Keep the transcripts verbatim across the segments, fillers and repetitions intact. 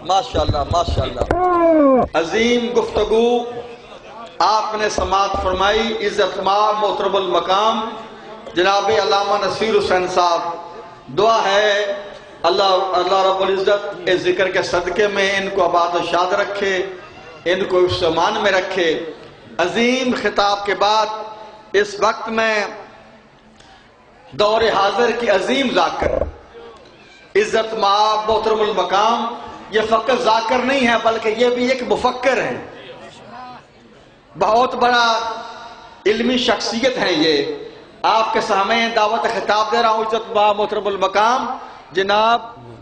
ماشاءاللہ ماشاءاللہ عظیم گفتگو آپ نے سماعت فرمائی. عزت مآب محترم المقام جناب علامہ نصیر حسین صاحب، دعا ہے اللہ اللہ رب العزت اس ذکر کے صدقے میں ان کو آباد و شاد رکھے، ان کو اس سامان میں رکھے. عظیم خطاب کے بعد اس وقت میں دور حاضر کی عظیم ذاکر عزت مآب محترم المقام، یہ فقط ذاکر نہیں ہے بلکہ یہ بھی ایک مفکر ہیں، بہت بڑا علمی شخصیت ہیں. یہ آپ کے سامنے دعوت خطاب دے رہا ہوں عزت مآب محترم المقام جناب.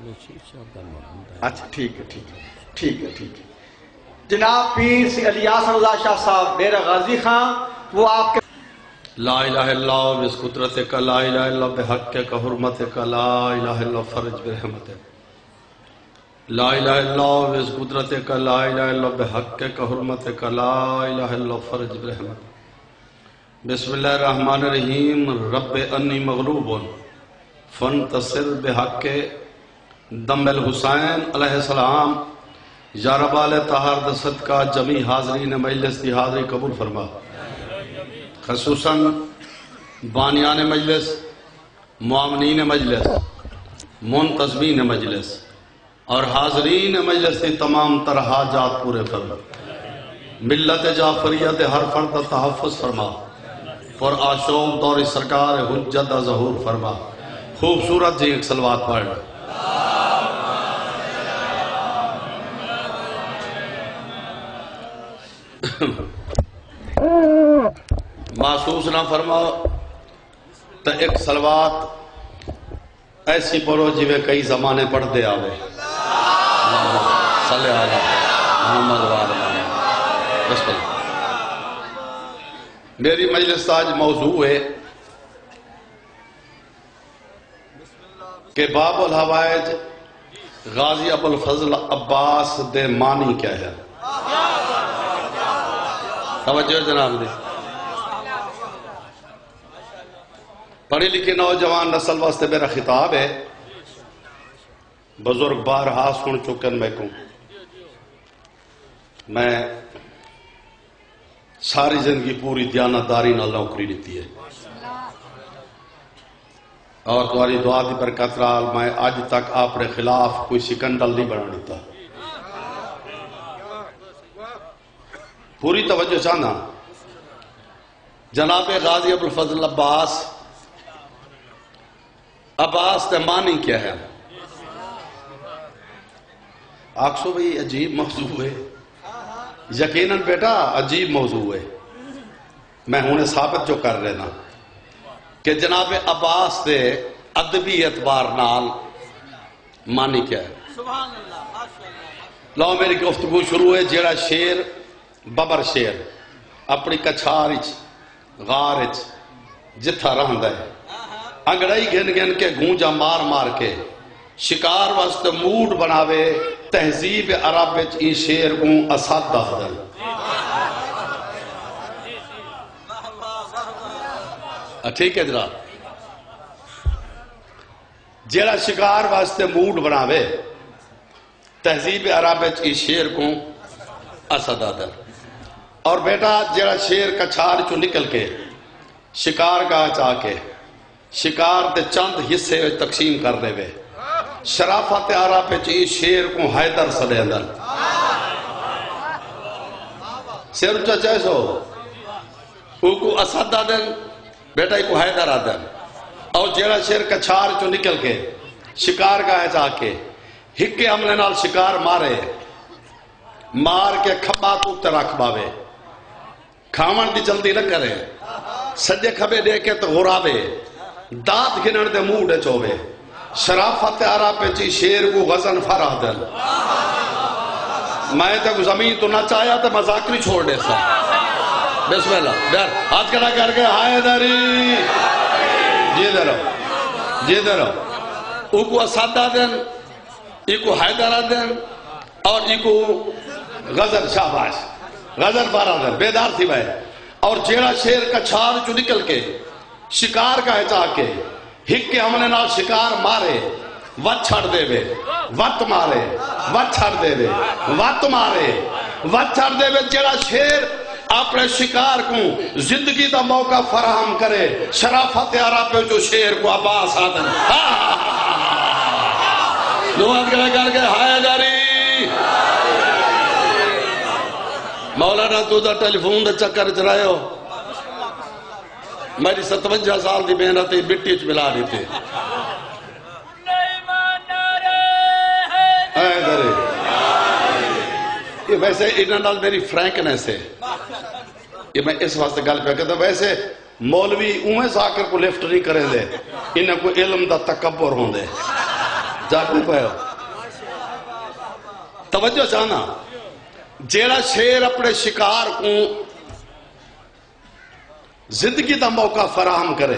اچھا ٹھیک ہے ٹھیک ہے ٹھیک ہے ٹھیک ہے جناب پیر سی الیاس رضا شاہ صاحب ڈیرہ غازی خان، وہ آپ کے لا الہ الا اللہ بس قدرت کا، لا الہ الا اللہ بحق کا حرمت کا، لا الہ الا اللہ فرج برحمت کا، لا الہ الا اللہ بس قدرت کا، لا الہ الا اللہ بحق کا حرمت کا، لا الہ الا اللہ فرج برحمت. بسم اللہ الرحمن الرحیم. رب انی مغلوب فانتصر بحق دم الحسین علیہ السلام. یا رب آل طاہر دا صدقہ جمی حاضرین مجلس دی حاضری قبول فرما، خصوصاً بانیان مجلس، معاونین مجلس، منتظمین مجلس اور حاضرین مجلس کی تمام تر حاجات پورے فرما. ملت جعفریت ہر فرد تحفظ فرما، پر آشوب دور سرکار حجت ظہور فرما. خوبصورت جی ایک صلوات پڑھ. محسوس نہ فرما تو ایک صلوات ایسی پڑھو جی میں کئی زمانے پڑھ دے آوے. صلی اللہ محمد وآلہ بسم اللہ. میری مجلس آج موضوع ہے کہ باب الحوائج غازی ابو الفضل عباس دے معنی کیا ہے. توجہ جناب دے. پڑھی لکھی نوجوان نسل واسطے میرا خطاب ہے. بزرگ بارہا سن چکن میں کو میں ساری زندگی پوری دیانتداری نال نوکری لیتی ہے اور تمہاری دعا دی برکت نال میں آج تک اپنے خلاف کوئی سکنڈل نہیں بنا دیتا. پوری توجہ چاہنا. جناب غازی ابو الفضل عباس، عباس تے معنی کیا ہے؟ آکسو بھئی عجیب موضوع ہے. یقیناً بیٹا عجیب موضوع ہے. میں ہوں ثابت جو کر رہے نا کہ جناب عباس تے ادبی اعتبار نال معنی کیا ہے. لو میری گفتگو شروع ہے. جیڑا شیر ببر شیر اپنی کچھار غار جتھا رہندا ہے، انگڑائی گھن گھن کے گونجا مار مار کے شکار واسطے موڈ بناوے. تہذیب عرب وچ ای شیر کو اسد دہدن. ٹھیک ہے جناب. جیڑا شکار واسطے موڈ بناوے تہذیب عرب وچ ای شیر کو اسد دہدن. اور بیٹا جیڑا شیر کچھار چو نکل کے شکار گاہ چاہ کے شکار دے چند حصے تقسیم کر دے وے، شرافت عرب پہ چی شیر کو حیدر صدے اندر شیر اچھا چاہے سو او کو اسد آدن بیٹا کو حیدر آدن. اور جیڑا شیر کچھار چو نکل کے شکار گاہ چاہ کے ہکے عملے نال شکار مارے، مار کے کھبا تو ترک باوے، کھامن دی جلدی نہ کرے، سجے کھبے دے کے تو غرابے، دات گھنن دے موڑے چوبے. شرافت عرب پہ چی شیر کو غزن فرح دل. میں تک زمین تو نہ چاہیا تو مذاکری چھوڑ دے سا. بسم اللہ دیر ہاتھ کھڑا کر کے حیدری جی دے رہو جی دے رہو. او کو اسد دن، ای کو حیدر دن اور ای کو غزن شاباش غزن بارہ دن بیدار تھی بھائی. اور جیڑا شیر کچھار چو نکل کے شکار کا ہے چاہ کے ہک کے ہم نے نال شکار مارے، وت چھڑ دے وے وت مارے وت چھڑ دے وے وت مارے وت چھڑ دے وے جڑا شیر اپنے شکار کو زندگی دا موقع فراہم کرے شرافت آرہ پہ جو شیر کو عباس آدن دعا کرے کر کے ہائے جاری مولانا تو دا ٹیلی فون دا چکر چرائے ہو میری ستوجہ سال دی محنت مٹی چ ملا دیتے ہائے جاری یہ ویسے انہاں نال میری فرینکنیس ہے یہ میں اس واسطے گل پہ کہتا ویسے مولوی اوہیں ذاکر کو لفٹ نہیں کریں دے انہیں کو علم دا تکبر ہوں دے جاکر پہ ہو توجہ چاہنا جیڑا شیر اپنے شکار کو زندگی دا موقع فراہم کرے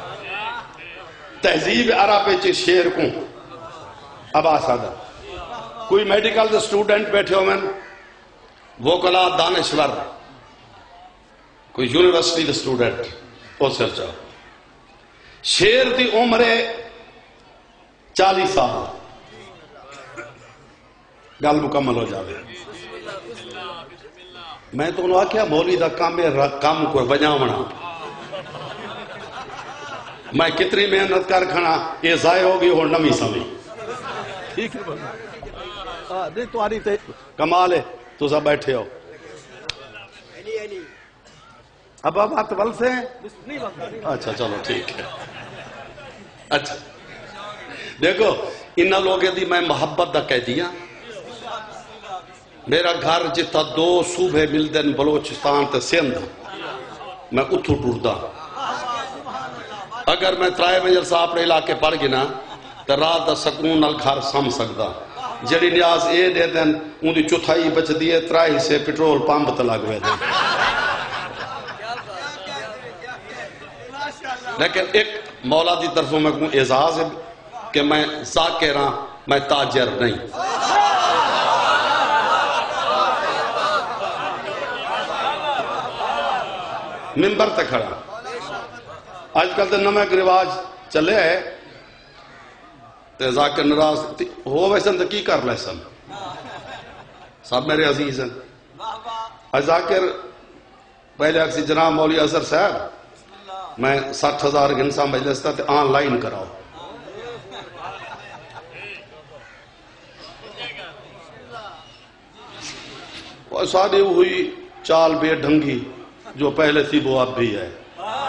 تہذیب عرب چی شیر کو اب آسادہ کوئی میڈیکل دا سٹوڈنٹ بیٹھے ہو میں وہ کلا دانشور کوئی یونیورسٹی دا سٹوڈنٹ او سر چاہو شیر دی عمر چالیس سال گل مکمل ہو جاوے میں تو انہوں آکھیا مولوی دا کام ہے کام کو بجاونا میں کتنی محنت کر کھنا یہ ضائع ہوگی اور نمی سمی ٹھیک ہے تمہاری کمال ہے تو سب بیٹھے ہو اب اب آپ بل سے اچھا چلو ٹھیک ہے اچھا دیکھو انہا لوگیں دی میں محبت دا کہہ دیا میرا گھر جتا دو صوبے ملدن بلوچستان تے سندھ میں اتھو ٹوردا اگر میں ترائے مجل صاحب نے علاقے پڑھ گنا تو رات دا سکون نال گھر سم سکدا جڑی نیاز اے دے دن ان دی چوتھائی بچ دیئے ترائی سے پیٹرول پمپ تے لگ ہوئے دن لیکن ایک مولا دی طرفوں میں کہوں اعزاز ہے کہ میں ذاکر ہاں میں تاجر نہیں ممبر تے کھڑا آج کل تے نمہ ایک رواج چلے ہے تے ذاکر نراز ہو ویسن تے کی کر لیسن سب میرے عزیز ہیں آج ذاکر پہلے اکسی جناب مولی اظہر صاحب میں ساٹھ ہزار گھنسا مجلس تھا تے آن لائن کراؤ اور سادے ہوئی چال بے ڈھنگی جو پہلے تھی وہ اب بھی ہے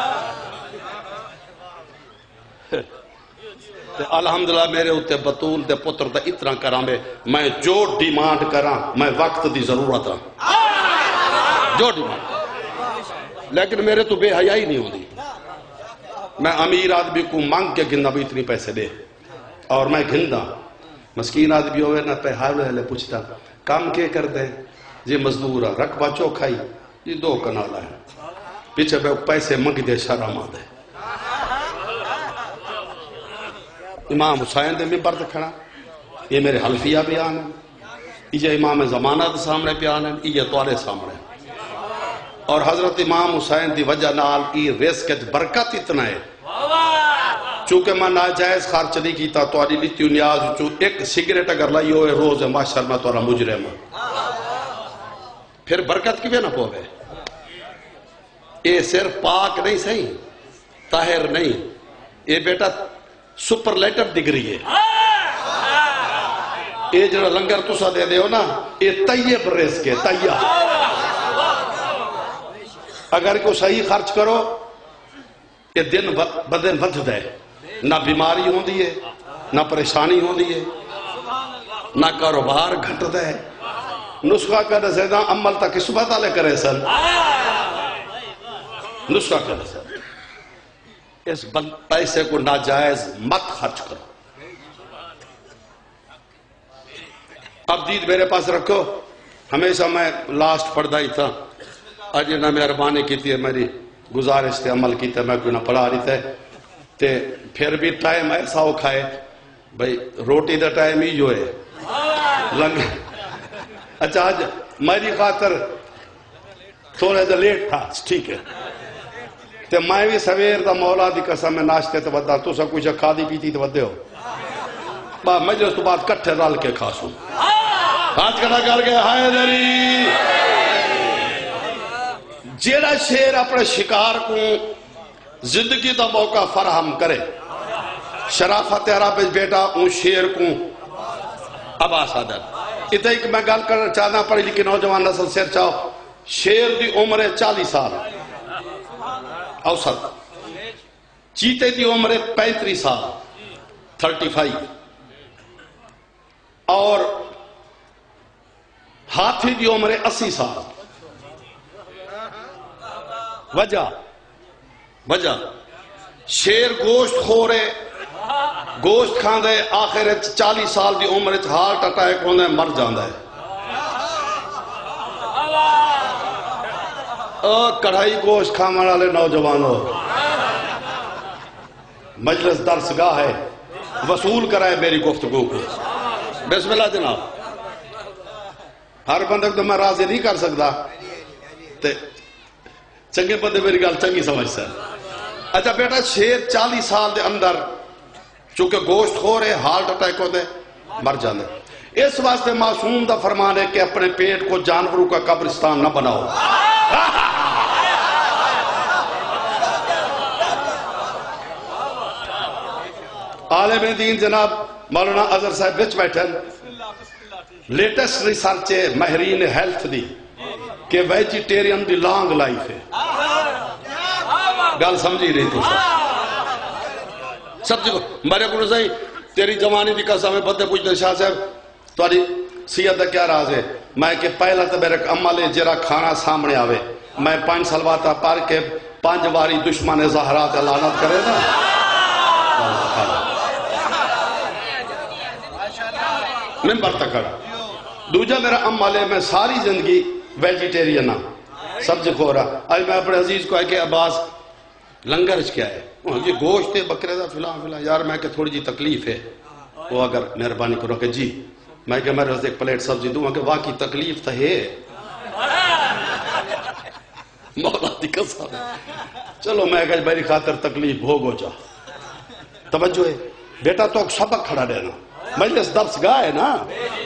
الحمدللہ میرے ہوتے بطول دے پتر دا اتنا کرام ہے میں جو ڈیمانڈ کراں میں وقت دی ضرورت ہاں جو ڈیمانڈ لیکن میرے تو بے حیائی نہیں ہوندی میں امیر آدمی کو مانگ کے گھندا بھی اتنی پیسے دے اور میں گھندا مسکین آدمی ہوئے نہ پہ حال ہے پوچھتا کام کے کر دے یہ مزدور ہے رقبہ چوکھائی یہ دو کنالا ہے پیچھے بے پیسے منگ دے شرم آدھے امام حسین دے ممبر تے کھڑا یہ میرے حلفیہ بیان ہے یہ امام زمانہ دے سامنے بیان ہے یہ توارے سامنے اور حضرت امام حسین دی وجہ نال کی رزق برکت اتنا ہے چونکہ میں ناجائز خرچ نہیں کیتا تواری لیتی نیاز چو ایک سگریٹ اگر لائی ہوئے روز ماشاء اللہ توارا مجرم پھر برکت کی بھی نہ پوے یہ صرف پاک نہیں صحیح طاہر نہیں یہ بیٹا سپرلیٹر ڈگری ہے یہ جڑا لنگر تسا دے دے ہو نا یہ طیب رزق ہے طیب اگر کو صحیح خرچ کرو یہ دن بدن بدھ دے نہ بیماری ہوں دیئے نہ پریشانی ہوں دیئے نہ کاروبار گھٹ دے نسخہ کا زیدہ عمل تک صبح لے کرے سن نسخہ کرے سن اس پیسے کو ناجائز مت خرچ کرو اب دید میرے پاس رکھو ہمیشہ میں لاسٹ پڑھ ہی تھا آج نہ مہربانی کی تھی میری گزارش تے عمل کی تھی میں کوئی نہ پڑھا رہی تھے تے پھر بھی ٹائم ایسا ہو کھائے بھئی روٹی دا ٹائم ہی جو ہے لنگ اچھا آج میری خاطر تھوڑے دا لیٹ تھا ٹھیک ہے تے میں بھی سویر دا مولا دی قسم میں ناشتے تے ودا تو سا کچھ کھا دی پیتی تے ودے ہو با مجلس تو بعد کٹھے رال کے کھاسوں ہاتھ کھڑا کر کے حیدری جیڑا شیر اپنے شکار کو زندگی دا موقع فراہم کرے شرافت عرب بیٹا اون شیر کو عباس عادت اتنے ایک میں گل کرنا چاہتا پڑھی لکھی نوجوان نسل سیر چاہو شیر دی عمر چالیس سال اوسط چیتے دی عمر پینتری سال تھرٹی فائیو اور ہاتھی دی عمر اسی سال وجہ وجہ شیر گوشت خورے گوشت کھان دے آخر چالیس سال دی عمر ہارٹ اٹیک ہونے مر جاندہ ہے کڑھائی گوشت کھانے والے نوجوانوں مجلس درس گاہ ہے وصول کرائے میری گفتگو کو بسم اللہ جناب ہر بندے تو میں راضی نہیں کر سکتا چنگے بندے میری گل چنگی سمجھ سا اچھا بیٹا شیر چالیس سال دے اندر چونکہ گوشت خور ہے ہارٹ اٹیک ہوتے مر جانے اس واسطے معصوم دا فرمان ہے کہ اپنے پیٹ کو جانوروں کا قبرستان نہ بناؤ عالم دین جناب مولانا اظہر صاحب بچ بیٹھے لیٹسٹ ریسرچ ہے ماہرین ہیلتھ دی کہ ویجیٹیرین دی لانگ لائف ہے گل سمجھی رہی تھی سب جگہ مارے کو رسائی تیری جوانی دی قسم ہے بدے پوچھتے شاہ صاحب تواری سیدہ دا کیا راز ہے میں کہ پہلا تو میرے عمل جرا کھانا سامنے آوے میں پانچ سلواتا پار کے پانچ واری دشمن زہرات لعنت کرے نا ممبر تکڑ دوجہ میرا عمل ہے میں ساری زندگی ویجیٹیرین ہاں سبزی کھورا آج میں اپنے عزیز کو ہے کہ عباس لنگرش کیا ہے یہ گوشت ہے بکرے دا فلان فلان یار میں کہ تھوڑی جی تکلیف ہے وہ اگر مہربانی کرو کہ جی میں کہ میرے ایک پلیٹ سبزی دوں کہ واقعی تکلیف تو ہے مولا دی قسم چلو میں کہ میری خاطر تکلیف بھوگو جا توجہ ہے بیٹا تو سبق کھڑا دینا مجلس درس گاہ ہے نا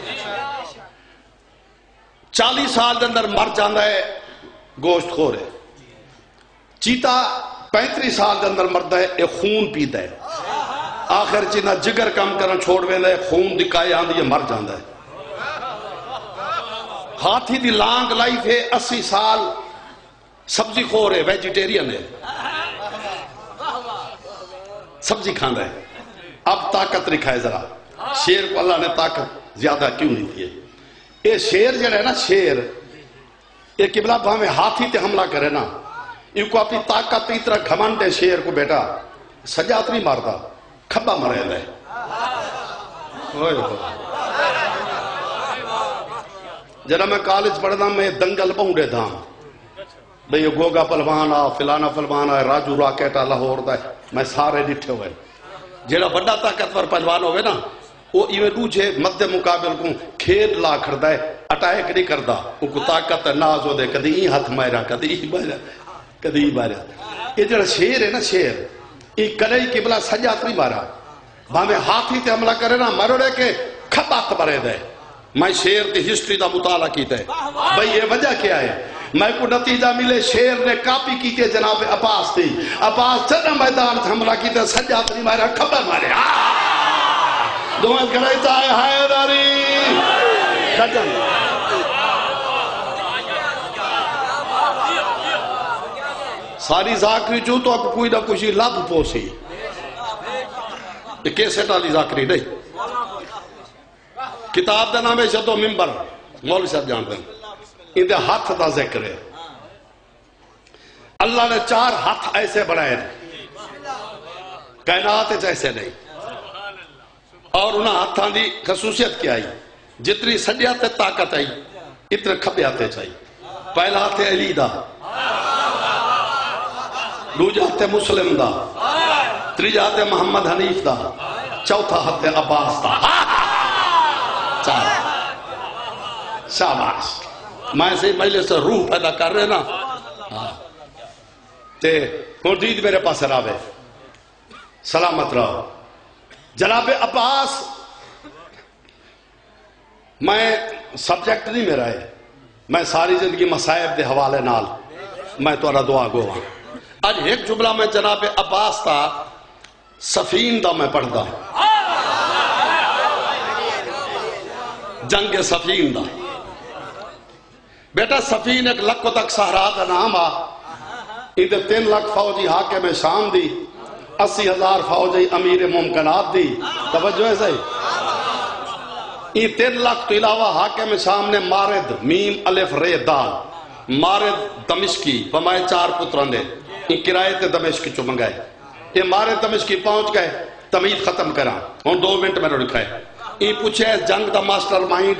چالیس سال دے اندر مر جاندہ ہے گوشت خور ہے چیتا پینتری سال دے اندر مردہ ہے ایک خون پیتا ہے آخر چینا جگر کم کرنا چھوڑ ویندہ ہے خون دکھائے آندھ یہ مر جاندہ ہے ہاتھی دی لانگ لائف ہے اسی سال سبزی خور ہے ویجیٹیرین ہے سبزی کھانا ہے اب طاقت رکھائے ذرا شیر کو اللہ نے طاقت زیادہ کیوں نہیں دیئے یہ شیر جڑا ہے نا شیر یہ قبلہ ہمیں ہاتھی تے حملہ کرے نا یہ کو اپنی طاقت اتنا گھمنڈ ہے شیر کو بیٹا سجات نہیں مارتا کھبا مرے دے جنہا میں کالج پڑھنا میں دنگل پہنڈے تھا بھئی یہ گوگا پلوان آ فلانا پلوان آ راجو راکیٹ آ لاہور دا میں سارے ڈٹھے ہوئے جڑا بڑا طاقتور پہلوان ہوئے نا وہ ایویں دوجھے مد مقابل کو کھیل لا کھڑتا ہے اٹیک نہیں کرتا وہ کو طاقت ناز ہو دے کدی ہی ہاتھ مائرہ کدی ہی مائرہ کدی ہی مائرہ یہ جڑا شیر ہے نا شیر یہ کڑائی قبلہ سجات نہیں مارا بھامے ہاتھی تے حملہ کرے نا مرو رہے کہ کھبات برے دے میں شیر دی ہسٹری دا مطالعہ کیتا ہے بھئی یہ وجہ کیا ہے میں کو نتیجہ ملے شیر نے کاپی کیتے جناب عباس تھی عباس چنہ میدان حملہ کیتے سجات نہیں مارا کھبا مارے دعائیں کرائی چاہے حیدری کھجن ساری ذاکری جو تو آپ کوئی نہ کچھ لب پوسی یہ کیسے ڈالی ذاکری نہیں کتاب دا نام ہے شد و ممبر مولوی صاحب جانتے ہیں ان دے ہاتھ دا ذکر ہے اللہ نے چار ہاتھ ایسے بڑھائے کائنات ایسے نہیں اور انہاں ہاتھاں دی خصوصیت کیا آئی جتنی سجیات طاقت آئی اتنے کھپیاتے چاہیے پہلا ہاتھ علی دا دوجہ ہاتھ مسلم دا تریجہ ہاتھ محمد حنیف دا چوتھا ہاتھ عباس دا چار شاباش میں سے مجلس سے روح پیدا کر رہے نا تے مردید میرے پاس راوے سلامت رہو جناب عباس میں سبجیکٹ نہیں میرا ہے، میں ساری زندگی مصائب دے حوالے نال میں تو دعا گو ہاں۔ آج ایک جملہ میں جناب عباس تا سفین دا میں پڑھدا جنگ سفین دا۔ بیٹا سفین ایک لکھ تک سہرا دا نام آ، ادھر تین لکھ فوجی حاکم شام دی، اسی ہزار فوجی امیر ممکنات دی، توجہ ہے صحیح؟ یہ تین لاکھ تو علاوہ حاکم شام نے مارد میم الف رے دال مارد دمشقی پمائے چار پتران دے یہ کرائے تے دمشقی چو منگائے، یہ مارد دمشقی پہنچ گئے، تمید ختم کرا ہوں دو منٹ میں رکھا ہے۔ یہ پوچھے جنگ دا ماسٹر مائنڈ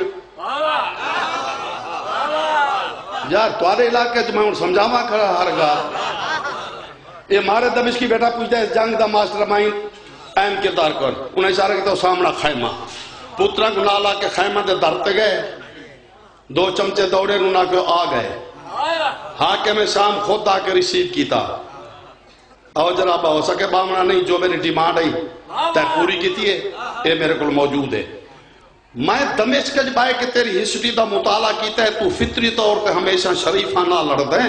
یار توارے علاقے جو میں ان سمجھا ماں کھڑا ہر گا، یہ مارد دمشقی بیٹا پوچھتا ہے جنگ دا ماسٹر مائنڈ اہم کردار کر، انہیں اشارہ کہتا سامنا خیمہ، پترہ کو نالا کے خیمہ دے درتے گئے، دو چمچے دوڑے نونا کے آ گئے، حاکم شام خود آ کے ریسیو کیتا، او جناب ہو سکے بامنا نہیں جو میری ڈیمانڈ آئی تے پوری کیتی ہے، یہ میرے کو موجود ہے۔ میں دمشق جبائے کہ تیری ہسٹری دا مطالعہ کیتا ہے، تو فطری طور پہ ہمیشہ شریفہ نہ لڑ دیں۔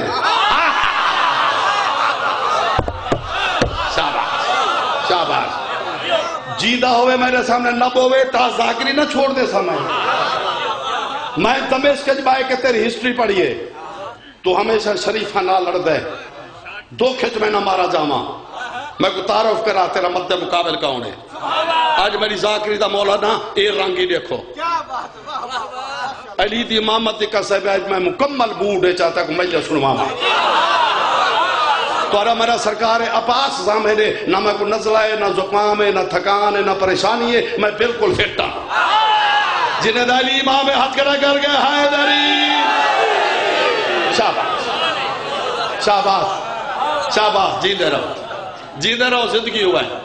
شاباش شاباش، جیدہ ہوئے میرے سامنے نہ بوے تا ذاکری نہ چھوڑ دے سامنے۔ میں دمشق جبائے کہ تیری ہسٹری پڑھئے تو ہمیشہ شریفہ نہ لڑ دے، دو کھچ میں نہ مارا جاما، میں کو تعارف کرا تیرا مد مقابل کون ہے۔ آج میری ذاکری دا مولانا اے رنگی دیکھو، علی دی امامت کا صاحب آج میں مکمل بوڑھے چاہتا کہ مجلس سنواما، تو میرا سرکار عباس زامن ہے، نہ میں کو نزلہ ہے، نہ زکام ہے، نہ تھکان ہے، نہ پریشانی ہے، میں بالکل فٹا۔ جنہیں دالی امام ہاتھ کڑا کر گئے حیدری، شاباش شاباش شاباش، جی دے رہو جی دے رہو، زندگی ہوا ہے۔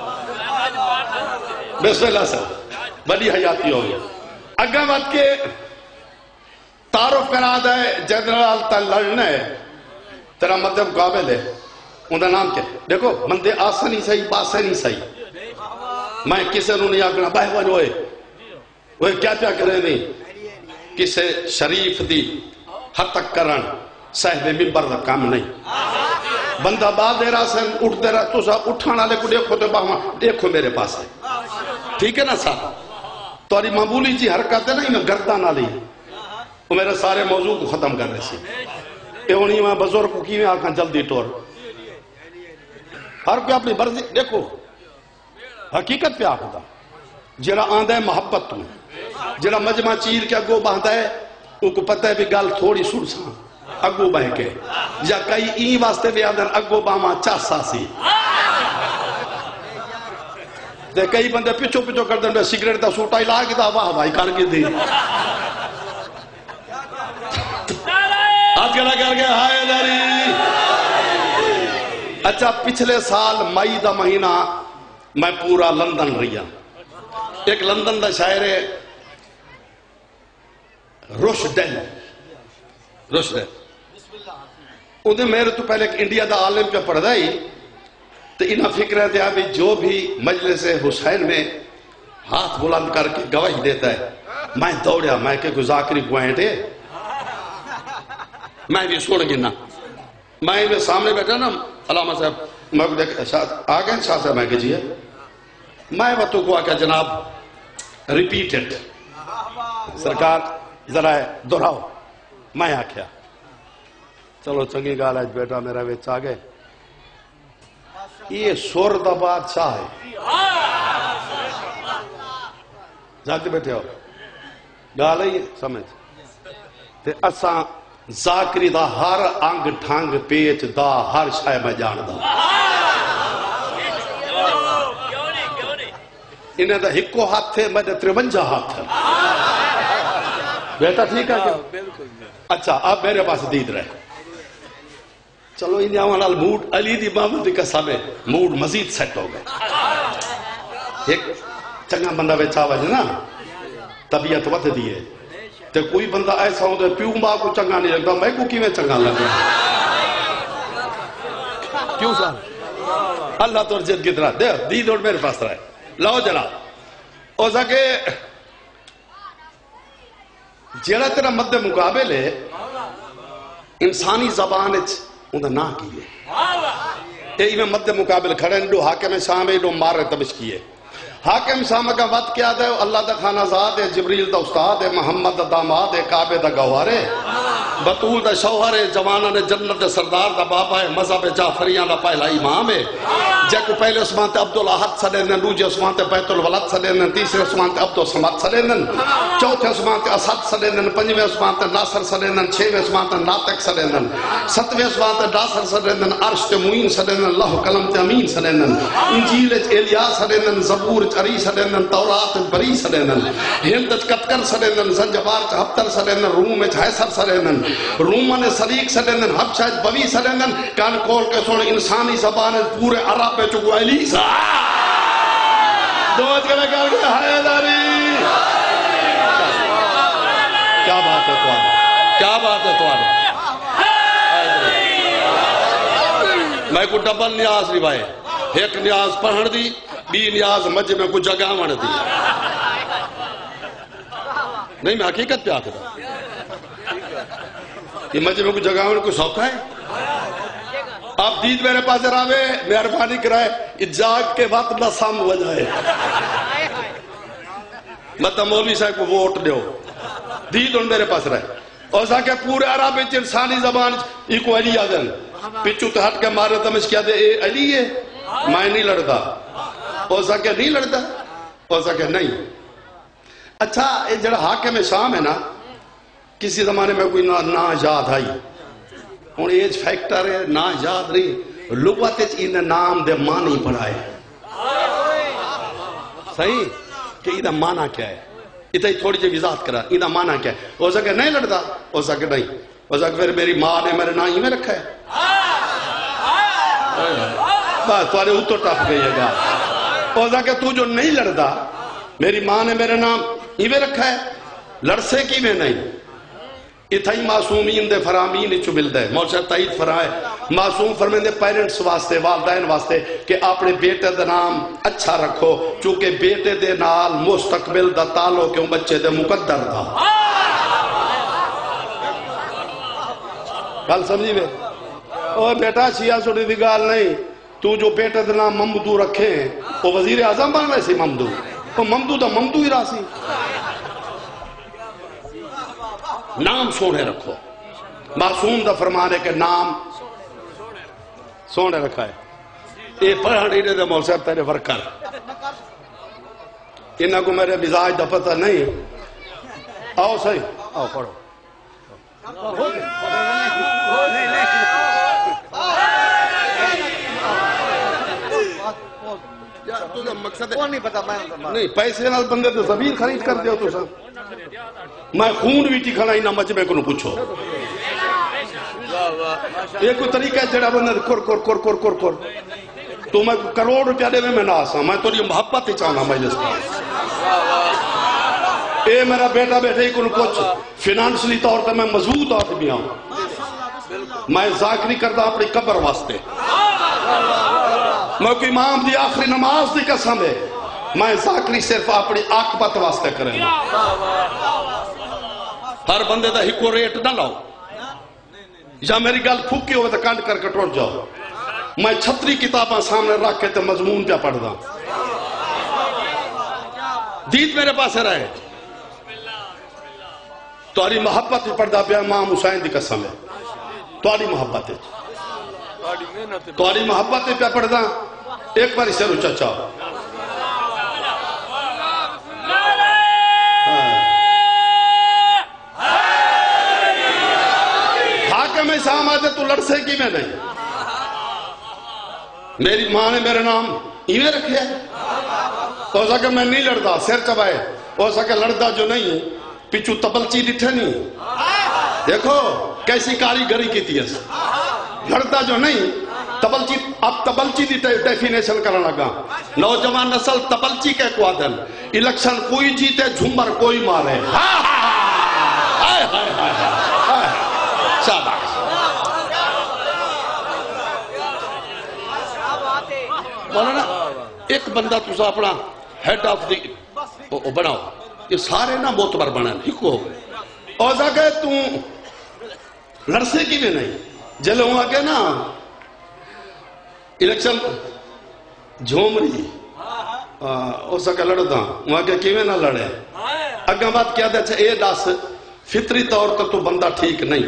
بسم اللہ سے بڑی حیاتی ہو گیا۔ اگر وقت کے تعارف کرا دے جنرال تا لڑنے تیرا مدد مقابل ہے، ان کا نام کیا؟ دیکھو مندے آسا نہیں صحیح باسا نہیں صحیح، میں کسے نو نہیں آگنا بہ ون ہوئے وہ کیا کیا کرے نہیں، کسے شریف دی حد تک کرن صاحب ممبر دا کام نہیں۔ بندہ بعد دے رہا سے اٹھ دے رہا تو سا اٹھانا لے کو دیکھو تو باہما دیکھو میرے پاس ہے، ٹھیک ہے نا صاحب؟ تو اری معمولی جی حرکت ہے نہیں، میں گردان آ لی وہ میرے سارے موضوع کو ختم کرنے سے اے ہونی میں بزرگ کو کی میں آکھاں جلدی ٹور ہر کوئی اپنی برزی دیکھو حقیقت پہ آکھتا جڑا آندہ ہے محبت تو جڑا مجمع چیر کے اگو باندھا ہے ان کو پتہ ہے بھی گال تھوڑی سڑ ساں اگو بہ کے یا کئی این واسطے بھی آدھر اگو باما چاسا سی دے کئی بندے پچھو پچھو کر دیں سگریٹ دا سوٹا ہی لاغی دا واہ بھائی کر گی دی ہاتھ کڑا کر گیا ہائے داری۔ اچھا پچھلے سال مئی دا مہینہ میں پورا لندن رہیا، ایک لندن دا شاعر ہے رشدن رشدن انہیں میرے تو پہلے ایک انڈیا دا عالم پہ پڑھ دا ہی تو انہا فکر ہے دیا بھی جو بھی مجلس حسین میں ہاتھ بلند کر کے گواہی دیتا ہے میں دوڑیا میں کہ کوئی ذاکری پوائنٹ ہے میں بھی سوڑ گنا میں بھی سامنے بیٹھا نا علامہ صاحب میں کو دیکھ آگئے شاہ صاحب میں کہ جی ہے میں باتوں کو آکا جناب ریپیٹڈ سرکار ذرا دہراؤ میں آکھیا چلو چنگی گال ہے بیٹا میرا ویچ آگئے یہ سور دا بادشاہ ہے جاگتے بیٹھے ہو گال ہے سمجھ تے اساں ذاکری دا ہر انگ ٹھانگ پیچ دا ہر شائع میں جان دا انہیں دا ہکو ہاتھ تھے میں دے ترونجا ہاتھ تھے بیٹا ٹھیک ہے کیا؟ اچھا اب میرے پاس دید رہے چلو انہیں آوانا موڈ علی دی محمد کا سامنے موڈ مزید سیٹ ہو گئے ایک چنگا بندہ بیچا وجہ نا طبیعت وقت دیئے تو کوئی بندہ ایسا ہوتا ہے پیوں ماں کو چنگا نہیں لگتا میں کو کی میں چنگا لگتا کیوں صاحب اللہ تو ارجد کی طرح دے دید اور میرے پاس رہے لاؤ جناب او سکے جیڑا تیرا مد مقابل ہے انسانی زبان اندھا نا کیے اے میں مد مقابل کھڑے ہیں دو حاکم شام ہے دو مار تبش کیے حاکم شام کا وقت کیا دے اللہ دا خانہ زاد ہے جبریل دا استاد ہے محمد دا داماد ہے کعبے دا گوہر ہے بطول دا شوہر ہے جوانہ نے جنت سردار دا بابا ہے مذہب جعفریان دا پہلا امام ہے جے کو پہلے عثمان تے عبدالحد صلیندن دوجے عثمان تے بیت الولد صلیندن تیسرے عثمان تے عبدالصمد صلیندن چوتھے عثمان تے اسد صلیندن پنجویں عثمان تے ناصر صلیندن چھویں عثمان تے ناطق صلیندن ستویں عثمان تے ناصر صلیندن عرش تے معین صلیندن اللہ قلم تے امین صلیندن انجیل الیاس صلیندن زبور عری صلیندن تورات بری صلیندن ہند کتکر صلیندن زنجبار ہفتر صلیندن روم حیسر صلیندن رومن سلیق صلیندن حبشہ بوی صلیندن کان کول کے سوڑ انسانی زبان پورے عرب پہ چکو علیسا دوت کے لگا گیا حیداری کیا بات ہے توار کیا بات ہے توار میں کو ڈبل نیاز نبھائے ایک نیاز پڑھن دی بی نیاز مجھے میں کو جگہ مڑ دی نہیں میں حقیقت پہ آتا یہ مجھے میں کو جگہ مڑ کو سوکھا ہے آپ دید میرے پاس راوے مہربانی کرائے اجاگ کے وقت نہ سام ہو جائے مطلب مولوی صاحب کو ووٹ دیو دید ان میرے پاس رہے اور سا کہ پورے عرب اچھ انسانی زبان ایک کو علی آدھن پچھو تو ہٹ کے مارے تمہیں کیا دے اے علی ہے میں نہیں لڑتا اور سا کہ نہیں لڑتا اور سا کہ نہیں اچھا یہ جڑا حاکم شام ہے نا کسی زمانے میں کوئی نا یاد آئی ہوں ایج فیکٹر ہے نا یاد نہیں لغت انہیں نام دے معنی پڑھائے صحیح کہ انہیں معنی کیا ہے اتنی تھوڑی جی وضاحت کرا انہیں معنی کیا ہے ہو سکے نہیں لڑتا ہو سکے نہیں ہو سکے پھر میری ماں نے میرے نام ہی میں رکھا ہے بس تمہارے اتر ٹپ گئی ہے گا ہو سکے تو جو نہیں لڑتا میری ماں نے میرے نام ہی میں رکھا ہے لڑسے کی میں نہیں اتھائی معصومین دے فرامین اچھو مل دے مولا صاحب تائید فرائے معصوم فرمین دے پیرنٹس واسطے والدین واسطے کہ اپنے بیٹے دے نام اچھا رکھو چونکہ بیٹے دے نال مستقبل دا تالو کیوں بچے دے مقدر دا گل سمجھی میں اوہ بیٹا شیعہ سوڑی دی گال نہیں تو جو بیٹے دے نام ممدو رکھے وہ وزیر اعظم بن رہے سی ممدو وہ ممدو دا ممدو ہی راسی نام سونے رکھو معصوم دا فرمانے کے نام سونے رکھا ہے یہ پڑھنے دے مولا صاحب تیرے ورکر انہاں کو میرے مزاج دا پتہ نہیں آؤ صحیح آؤ پڑھو مقصد نہیں پیسے نال بندے تو زمین خرید کر دیو تو سب میں خون ویٹی کھانا ہی نہ مجمع کو نو پوچھو یہ کوئی طریقہ ہے جڑا بندہ کر کر کر کر کر کر تو میں کروڑ روپیہ دے میں نہ آسا میں تو یہ محبت ہی چاہنا میں جس کا اے میرا بیٹا بیٹھے ہی کو نو پوچھ فینانشلی طور تے میں مضبوط آدمی ہوں میں ذاکری کردہ اپنی قبر واسطے میں کوئی امام دی آخری نماز دی قسم ہے میں ذاکری صرف اپنی عاقبت واسطے کریں گا ہر بندے دا ہکو ریٹ نہ لاؤ یا میری گل پھوکی ہوئے تو کانڈ کر کے ٹوٹ جاؤ میں چھتری کتاباں سامنے رکھ کے تو مضمون پہ پڑھ دا دید میرے پاس رہے تاری محبت پڑھدا پیا امام حسین دی قسم ہے تاری محبت تاری محبت پہ پڑھدا ایک باری سر اچھا چاہو حاکم شام آتے تو لڑسے کی میں نہیں میری ماں نے میرے نام ایویں رکھے ہے ہو سکے میں نہیں لڑتا سر چبائے ہو سکے لڑتا جو نہیں پیچھو تبلچی ڈٹھے نہیں دیکھو کیسی کاریگری کی تھی اس لڑتا جو نہیں تبلچی اب تبلچی دی ڈیفینیشن کرنے لگا نوجوان نسل تبلچی کے کو آدھن الیکشن کوئی جیتے جھمر کوئی مارے ہائے ہائے ہائے شاباش مولانا ایک بندہ تسا اپنا ہیڈ آف دی بناؤ یہ سارے نا موتبر بنائیں ہکو اور کہ تو لڑسے کی بھی نہیں جلے ہوں آگے نا الیکشن جھومری اس کا لڑتا وہاں کے کیویں نہ لڑے اگاں بات کیا دے اچھا اے دس فطری طور پر تو بندہ ٹھیک نہیں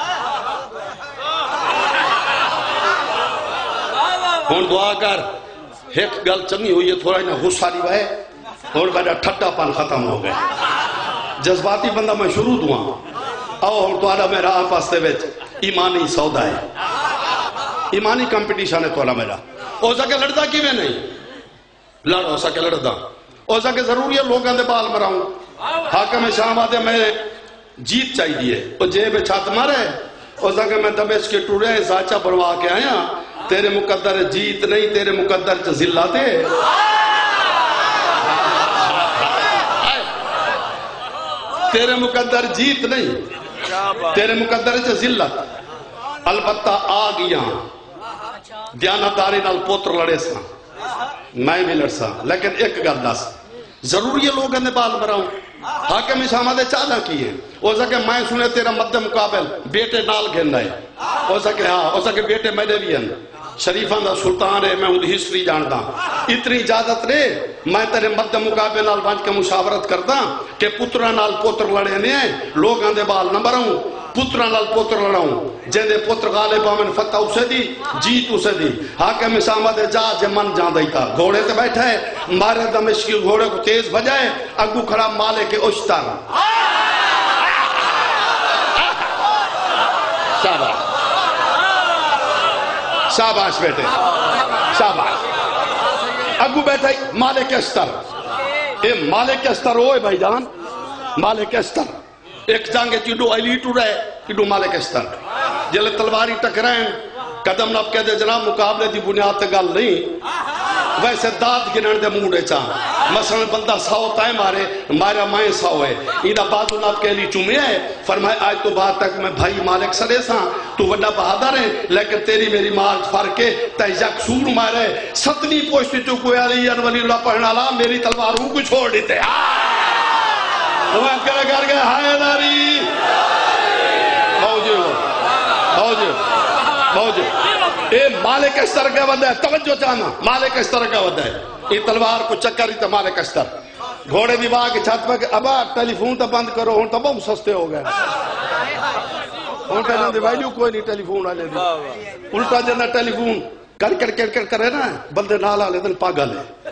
ہون دعا کر ایک گل چنگی ہوئی ہے تھوڑا ہی غصہ نہیں بھائے اور میرا ٹھٹا پن ختم ہو گئے جذباتی بندہ میں شروع دعا آؤ ہوں تو آدھا میرا آپ واسطے وچ ایمانی سودا ہے ایمانی کمپٹیشن ہے تولا میرا او سکے لڑتا کی میں نہیں لڑ ہو سکے لڑتا او سکے ضروری ہے لوگاں دے بال مراؤں حاکم شام آتے میں جیت چاہیے او جیب چھات مارے او سکے میں دبیش کے ٹوڑے ساچا بڑھوا کے آیا تیرے مقدر جیت نہیں تیرے مقدر چا ذلہ دے تیرے مقدر جیت نہیں تیرے مقدر چا ذلت البتہ آگیاں دیانتداری نال پوتر لڑے سا میں بھی لڑ سا لیکن ایک گل دس ضروری ہے لوگ اندے بال براؤں حاکم شامہ دے چالا کیے او سکے میں سنے تیرا مد مقابل بیٹے نال گھنڈا ہے او سکے ہاں او سکے بیٹے میڈے بھی ہیں شریفان دا سلطان ہے میں ان ہسٹری جانتا اتنی اجازت رے میں تیرے مد مقابل نال بانچ کے مشاورت کرتا کہ پترہ نال پوتر لڑے نے لوگ اندے بال نہ براؤں پترہ نال پوتر لڑاؤں جن دے پوتر غالب آمن فتح اسے دی جیت اسے دی حاکم اسامہ دے جا جے من جان دیتا گھوڑے تے بیٹھا ہے مارے دمشقی گھوڑے کو تیز بجائے اگو کھڑا مالے کے اشتر شاباش شاباش بیٹے شاباش اگو بیٹھا ہے مالک اشتر اے مالک اشتر ہوئے بھائی جان مالک اشتر ایک جانگے چیڈو علی ٹو رہے چیڈو مالک اشتر جلے تلواری ٹکرائیں قدم نب کہہ دے جناب مقابلے دی بنیاد تے گل نہیں ویسے داد گنن دے موڑے چاہ مثلا بندہ ساؤ تائے مارے مارا مائیں ساؤ ہے ایدہ بازو نب کے لیے چومے ہے فرمائے آج تو بعد تک میں بھائی مالک سڑے ساں تو وڈا بہادر ہے لیکن تیری میری مال فرقے تے یک سور مارے ستنی پوشتی تو کوئی علی ولی اللہ پڑھنا لا میری تلواروں کو چھوڑ دیتے وہ کہہ کر گئے ہائے داری بہو ہو بہو بہو اے مالک اشتر کا وعدہ ہے توجہ چاہنا مالک اشتر کا وعدہ ہے یہ تلوار کو چکر ہی تو مالک اشتر گھوڑے دی باغ چھت پہ ابا ٹیلی فون تو بند کرو ہون تو بہت سستے ہو گئے ہون کہنا دی ویلیو کوئی نہیں ٹیلی فون آلے دی الٹا جنہ ٹیلی فون کر کر کر کر کرے نا بندے نال آلے دن پاگل ہے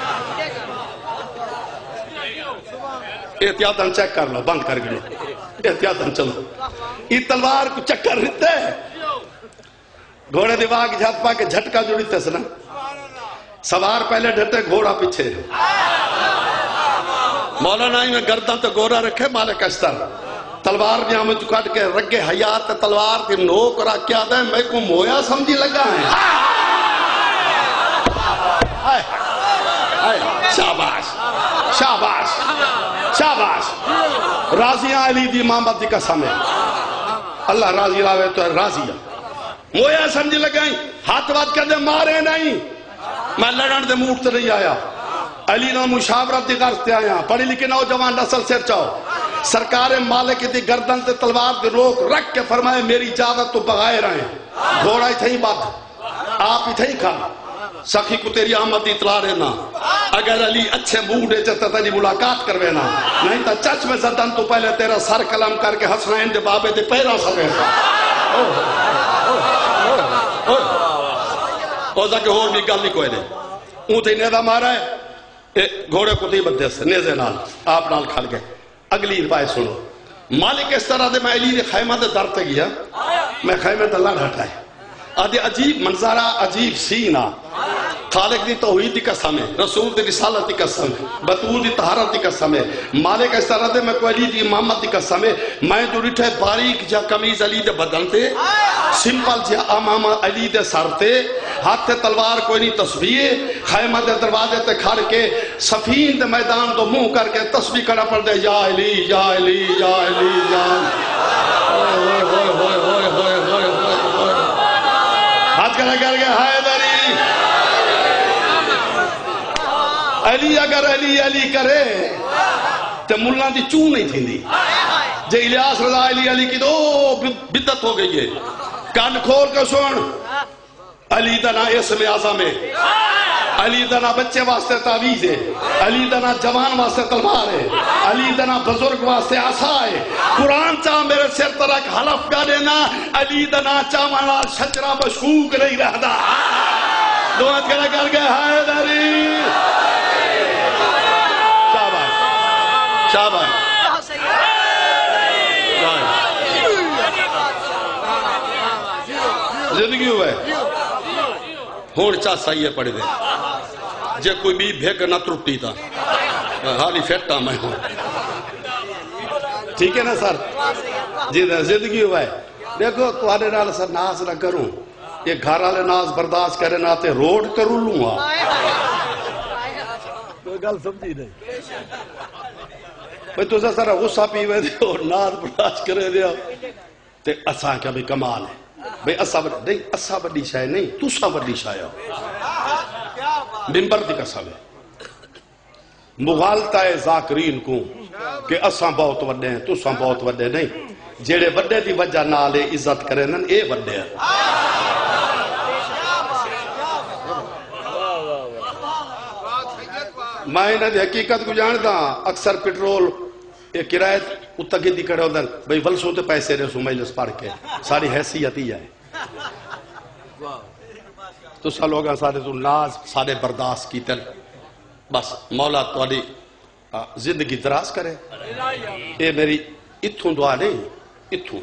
احتیاطاً چیک کر لو بند کر گئے احتیاطاً چلو یہ تلوار کو چکر رہتے ہے گھوڑے دیواغ جھات پا کے جھٹکا جوڑی تے سنا سوار پہلے ڈھٹے گھوڑا پیچھے مولانا ہی میں گردن تو گھوڑا رکھے مالک اشتر تلوار بھی ہمیں چکاٹ کے رگے حیات تلوار کی نوک رکھ کیا دے میں کو مویا سمجھی لگا ہے شاباش شاباش شاباش راضیاں علی دی محمد دی قسم ہے اللہ راضی راوے تو ہے راضیہ مویا سمجھ لگائیں ہاتھ بات کر دے مارے نہیں میں لڑن دے موٹ تے نہیں آیا علی نہ مشاورت دی غرض تے آیا پڑھی لکھے نوجوان نسل سر چاہو سرکار مالک دی گردن تے تلوار دے روک رکھ کے فرمائے میری اجازت تو بغیر آئیں گھوڑا ہی تھئی بات آپ ہی تھئی کھا سخی کو تیری آمد اطلاع رہنا اگر علی اچھے موڈے چاہتا تیری ملاقات کروینا نہیں تا چچ میں زدن تو پہلے تیرا سر کلم کر کے حسنین دے بابے دے پیرا سویسا اوزا کہ اور بھی گل نہیں کوئی دے اون تھی نیدہ مارا ہے گھوڑے کو تھی بدے سے نیزے نال آپ نال کھل گئے اگلی روایت سنو مالک اس طرح دے میں علی دے خیمہ دے در تے گیا میں خیمہ دے لڑ ہٹائے آدھے عجیب منظرہ عجیب سینہ خالق دی توحید دی قسم ہے رسول دی رسالت دی قسم ہے بطول دی طہارت دی قسم ہے مالک اس طرح دے میں کوئی علی دی امامت دی قسم ہے میں جو رٹھے باریک جا کمیز علی دے بدن تے سمپل جا امام علی دے سر تے ہاتھ تے تلوار کوئی نہیں تسبیح خیمہ دے دروازے تے کھڑ کے سفین دے میدان دو منہ کر کے تسبیح کھڑا پڑ دے یا علی یا علی یا علی یا ہوئے ہوئے ہوئے ہوئے ہوئے ہوئے ہوئے ہاتھ کھڑا کر کے حیدری علی اگر علی علی کرے تو ملہ دی چون نہیں تھی دی جے الیاس رضا علی علی کی دو بدت ہو گئی ہے. کان کھول کے سن، علی دنا اسم اعظم ہے، علی دنا بچے واسطے تعویذ ہے، علی دنا جوان واسطے تلوار ہے، علی دنا بزرگ واسطے عصا ہے. قرآن چاہ میرے سر ترک حلف کا دینا، علی دنا چاہ مانا شجرہ مشکوک نہیں رہدا. دعات کرا کر کے حیدری. شاباش شاباش. زندگی ہوئے ہون چاہ سائیے پڑھ دے جے کوئی بھی بھیک نہ ترٹی تھا حالی فیٹا میں ہوں. ٹھیک ہے نا سر جی زندگی ہوئے. دیکھو تو آنے نال سر ناز نہ کروں، یہ گھر والے ناز برداشت کرے نہ تے روڈ کروں لوں گا. کوئی گل سمجھی نہیں بھئی تو سر غصہ پیوے دے اور ناز برداشت کرے دیا تے اساں کیا بھی کمال ہے. بھئی اساں نہیں، اساں بڑی شاہ نہیں، تساں بڑی شاہ ہو. ممبر دی قسم ہے مغالطہ ذاکرین کو کہ اساں بہت وڈے ہیں تساں بہت وڈے نہیں. جیڑے وڈے دی وجہ نالے عزت کرے نن اے وڈے ہیں. میں انہیں دی حقیقت کو جانتا اکثر پیٹرول یہ کرایہ اتگی دی کڑے ہوندن بھئی ولسوں تے پیسے دے سو مجلس پڑھ کے ساری حیثیت ہی ہے. تو سا لوگاں سارے تو ناز سارے برداشت کی تن بس مولا تواڈی زندگی دراز کرے. اے میری اتھوں دعا نہیں اتھوں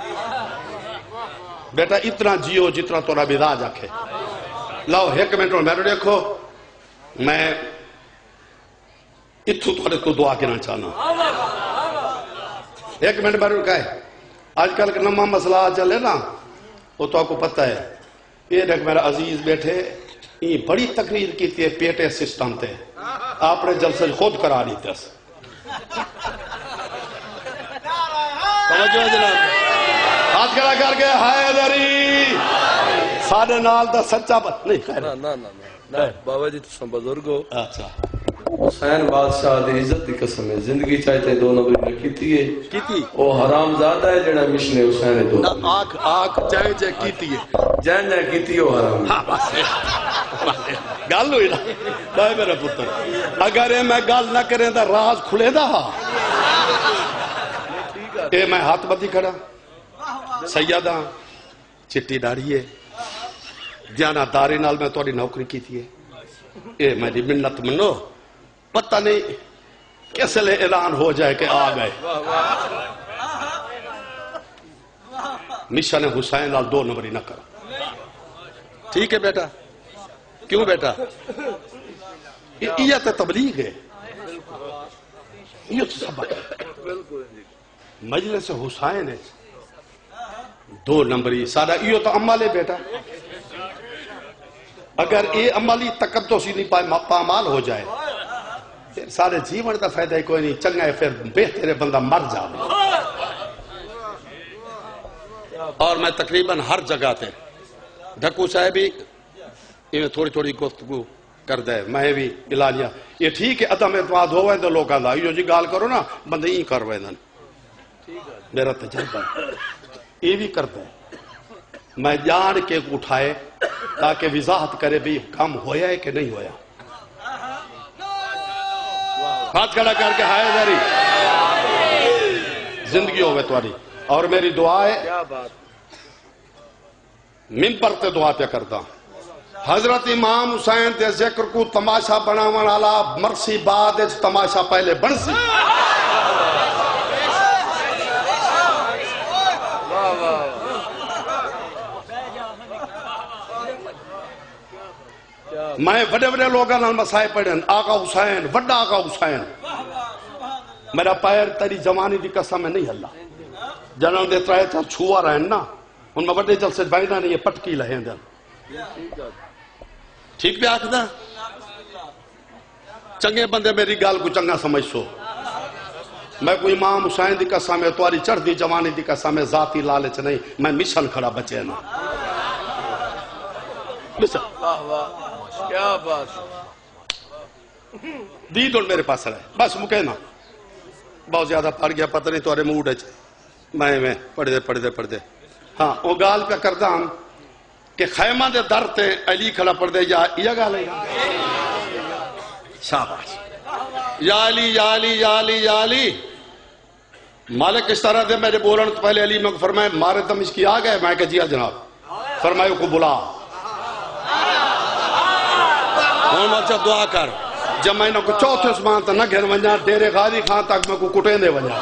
بیٹا اتنا جیو جتنا تورا مزاج آکھے. لاؤ ایک منٹ میں دیکھو میں اتھوں تھوڑے تو دعا کرنا چاہنا. ایک منٹ میں کہے آج کل کا نما مسئلہ چلے نا وہ تو آپ کو پتہ ہے. یہ دیکھ میرا عزیز بیٹھے یہ بڑی تقریر کی تھی پیٹے سسٹم تے آپ نے جلسے خود کرا لی تھی. توجہ ہے جناب ہاتھ کھڑا کر کے حیدری سارے نال دا سچا بات نہیں خیر نا نا نا بابا جی تساں بزرگ ہو. اچھا حسین بادشاہ دی عزت دی قسم ہے زندگی چاہتے دو نمبر نے کیتی ہے کیتی وہ حرام زادہ ہے جڑا مشنے حسین دو نہ آنکھ آنکھ جائے جائے کیتی ہے جائے جائے کیتی وہ حرام. ہاں بس گل ہوئی نا بھائی میرا پتر اگر یہ میں گل نہ کریں تو راز کھلے دا. اے میں ہاتھ بدی کھڑا سیدہ چٹی داڑھی ہے دیانہ داری نال میں تھوڑی نوکری کی تھی. اے میری منت منو پتہ نہیں کیسے لئے اعلان ہو جائے کہ آ گئے. مشن حسین لال دو نمبری نہ کرا. ٹھیک ہے بیٹا کیوں بیٹا یہ تو تبلیغ ہے یہ تو سبق ہے. مجلس حسین ہے دو نمبری سارا یہ تو عمل ہے بیٹا. اگر یہ عملی تقدس ہی نہیں پائے پامال ہو جائے پھر سارے جیون کا فائدہ ہی کوئی نہیں. چنگا ہے پھر بہتر بندہ مر جائے. اور میں تقریباً ہر جگہ تے ڈھکو صاحب بھی یہ تھوڑی تھوڑی گفتگو کر دے میں بھی اعلانیہ یہ ٹھیک ہے عدم اعتماد ہوئے تو لوگاں دا یہ جی گال کرو نا بندے ہی کر وے نن میرا تجربہ یہ بھی کرتا ہے. میں جان کے اٹھائے تاکہ وضاحت کرے بھی کام ہویا ہے کہ نہیں ہویا. ہاتھ کھڑا کر کے ہائے داری زندگی ہوئے تمہاری. اور میری دعا ہے منبر تے دعا پہ کرتا حضرت امام حسین تے ذکر کو تماشا بناون والا مرسی بعد تماشا پہلے بن سی. میں بڑے بڑے لوگاں نال مسائے پڑھن آقا حسین وڈا آقا حسین میرا پیر تیری جوانی دی قسم میں نہیں ہلا جنہوں دے ترائے تر چھوا رہن نا ان میں بڑے جلسے بائنہ نہیں یہ پٹکی لہیں دن ٹھیک پہ آکھ دا چنگے بندے میری گال کو چنگا سمجھ سو. میں کوئی امام حسین دی قسم ہے تواری چڑھ دی جوانی دی قسم ہے ذاتی لالچ نہیں میں مشن کھڑا بچے نا کیا بات دید اور میرے پاس رہے بس مکے نا بہت زیادہ پڑھ گیا پتہ نہیں تورے موڈ ہے میں میں پڑھ دے پڑھ دے پڑھ دے ہاں وہ گال پہ کردا ہم کہ خیمہ دے در تے علی کھڑا پڑھ دے یا یہ گال ہے شاباش یا علی یا علی یا علی یا علی مالک اس طرح دے میرے بولن تو پہلے علی میں کو فرمائے مارے دمش کی آ گئے میں کہ جی جناب فرمائے کو بلا ہوں مجھے دعا کر جب میں کو چوتھے اسمان تا نہ گھر ونجا ڈیرے غازی خان تک میں کو کٹیں دے ونجا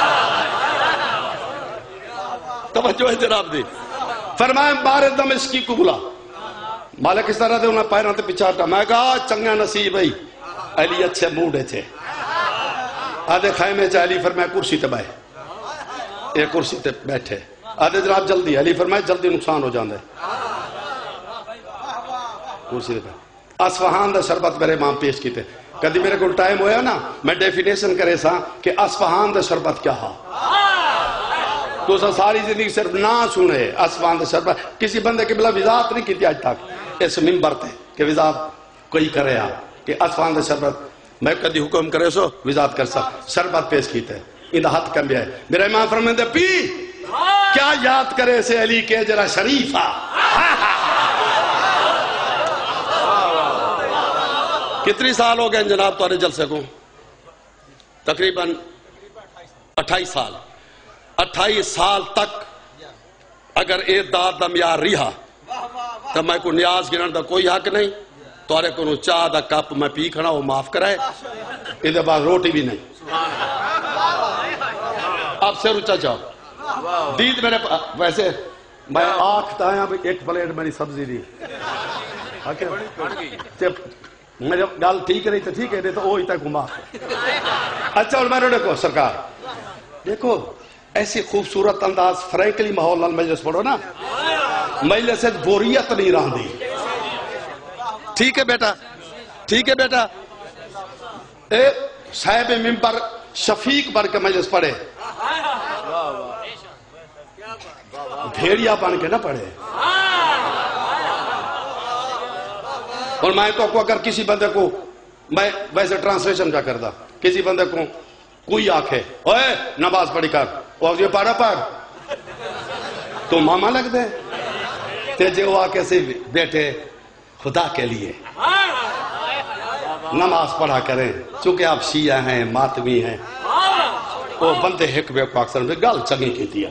توجہ ہے جناب دی فرمائے مارے دمش کی کو بلا مالک اس طرح دے انہیں پیران تے پچھاٹا میں کہا چنگا نصیب ہے علی اچھے موڈے تھے آدھے خیمے چاہ علی فرمائے کرسی تے بیٹھے ایک کرسی تے بیٹھے آدھے جناب جلدی علی فرمائے جلدی نقصان ہو جاندے کرسی تے بیٹھے اصفہان دا شربت میرے امام پیش کیتے کدی میرے کو ٹائم ہویا نا میں ڈیفینیشن کرے سا کہ اصفہان دا شربت کیا ہا تو سا ساری زندگی صرف نہ سنے اصفہان دا شربت کسی بندے کے بلا وضاحت نہیں کیتی آج تک اس ممبر تے کہ وضاحت کوئی کرے آ کہ اصفہان دا شربت میں کدی حکم کرے سو وضاحت کر سا شربت پیش کیتے اندہ ہاتھ کم بھی ہے میرا امام فرمائے دے پی کیا یاد کرے سے علی کے جرا شریفہ کتنی سال ہو گئے جناب تمہارے جلسے کو تقریباً اٹھائیس سال اٹھائیس سال تک اگر اے داد دا معیار رہا تو میں کو نیاز گرن دا کوئی حق نہیں تمہارے کو چاہ دا کپ میں پی کھڑا وہ معاف کرائے ادھر بعد روٹی بھی نہیں اب سے رچا جاؤ دید میرے ویسے میں آنکھ تایا ایک پلیٹ میری سبزی دی میرے گال ٹھیک رہی تو ٹھیک ہے تو وہ ہی تک گھما اچھا اور میں نے دیکھو سرکار دیکھو ایسی خوبصورت انداز فرینکلی ماحول نال مجلس پڑھو نا مجلس سے بوریت نہیں رہا دی ٹھیک ہے بیٹا ٹھیک ہے بیٹا اے صاحب ممبر شفیق بن کے مجلس پڑھے بھیڑیا بن کے نہ پڑھے اور میں تو کو اگر کسی بندے کو میں ویسے ٹرانسلیشن کا کردا کسی بندے کو کوئی آنکھے اوے نماز پڑھی کر اور یہ پڑھا پڑھ تو ماما لگ دے تے جو وہ آکے سے بیٹھے خدا کے لیے نماز پڑھا کریں چونکہ آپ شیعہ ہیں ماتمی ہیں وہ بندے حق بے کو اکثر میں گل چنگی کی دیا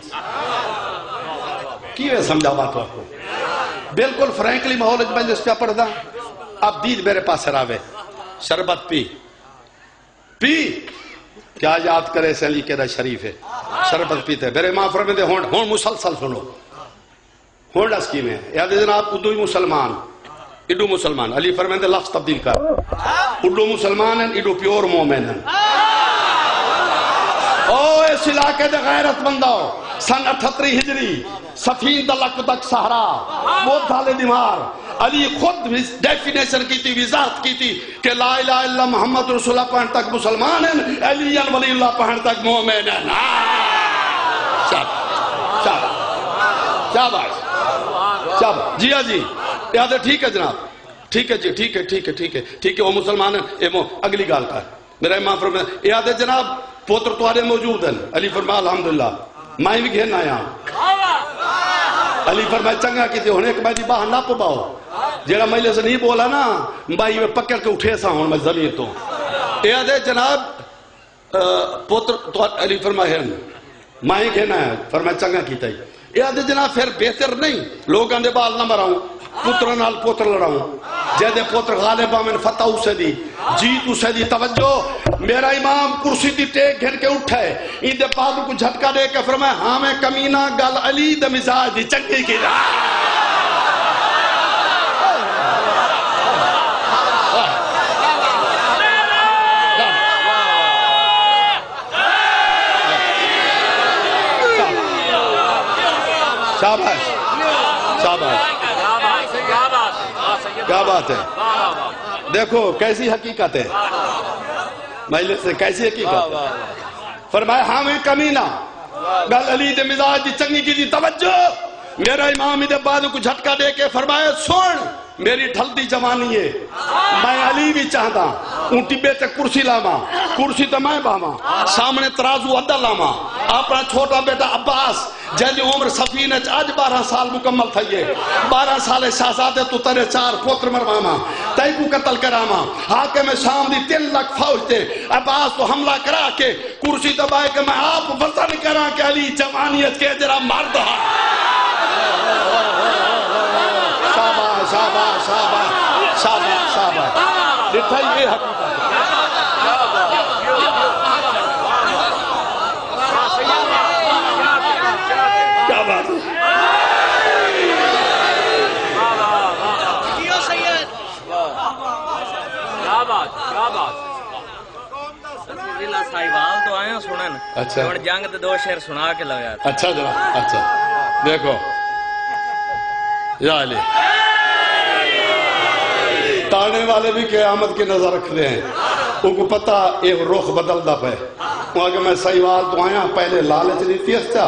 کیوے سمجھا بات آپ کو بالکل فرینکلی ماحول میں جس پہ پڑھ دا اب دید میرے پاس راوے شربت پی پی کیا یاد کرے سے علی کے شریف ہے شربت پیتے میرے ماں فرمے دے ہون ہون مسلسل سنو ہون ڈسکی میں یاد جناب ادو ہی مسلمان اڈو مسلمان علی فرمے دے لفظ تبدیل کر اڈو مسلمان ہیں اڈو پیور مومن ہیں او اس علاقے دے غیرت بنداؤ سن اٹھتری ہجری سفین دلک تک سہرا وہ دھالے دیمار علی خود ڈیفینیشن کی تھی وضاحت کی تھی کہ لا الہ الا محمد رسول اللہ پہن تک مسلمان ہیں علی ولی اللہ پہن تک مومن ہیں شاباش شاباش شاباش جی ہاں جی یاد ہے ٹھیک ہے جناب ٹھیک ہے جی ٹھیک ہے ٹھیک ہے ٹھیک ہے ٹھیک ہے وہ مسلمان ہیں اگلی گال کا میرا امام فرمایا یاد ہے جناب پوتر توارے موجود ہیں علی فرمایا الحمدللہ میں بھی گھرنا آیا علی فرمایا چنگا کی تھی ہونے ایک میں دی باہر نہ پو باؤ جیڑا مجھے سے نہیں بولا نا بائی میں پکڑ کے اٹھے سا ہوں میں زمین تو یاد ہے جناب پوتر توارے علی فرمایا میں ہی گھرنا آیا فرمایا چنگا کی تھی یاد ہے جناب پھر بہتر نہیں لوگ اندے بال نہ مراؤں پتر نال پوتر لڑاؤں جیدے پوتر غالبہ میں فتح اسے دی جیت اسے دی توجہ میرا امام کرسی دی ٹیک گھر کے اٹھے ان دے پادو کو جھٹکا دے کے فرمائے ہاں میں کمینہ گل علی دے مزاج دی چنگی کی دا شاباش شاباش کیا بات ہے دیکھو کیسی حقیقت ہے مجلس سے کیسی حقیقت ہے فرمایا ہاں میں کمینہ گل علی دے مزاج دی چنگی کی دی توجہ میرا امام دے بعد کو جھٹکا دے کے فرمایا سن میری ڈھلتی جوانی ہے میں علی بھی چاہتا ان ٹبے تے کرسی لاما کرسی تے میں باما سامنے ترازو ادا لاما اپنا چھوٹا بیٹا عباس جیلی عمر سفینہ آج بارہ سال مکمل تھئیے بارہ سال شہزادے تو ترے چار پوتر مرواما تائی کو قتل کراما حاکم شام دی تین لکھ فوج تے عباس تو حملہ کرا کے کرسی دبائے کہ میں آپ وطن کرا کہ علی جوانیت کے جرا مرد ہاں شاباش شاباش شاباش شاباش شاباش لٹھائی یہ حقیقت کیا بات ہے کیا بات کیا بات صاحبال تو آئے ہیں سنن اچھا جنگ تے دو شعر سنا کے لگا اچھا جناب اچھا دیکھو یا علی تاڑنے والے بھی قیامت کی نظر رکھ رہے ہیں ان کو پتا ایک رخ بدل دا پہ وہاں کہ میں صحیحوال تو آیا پہلے لالچ نہیں تھی استا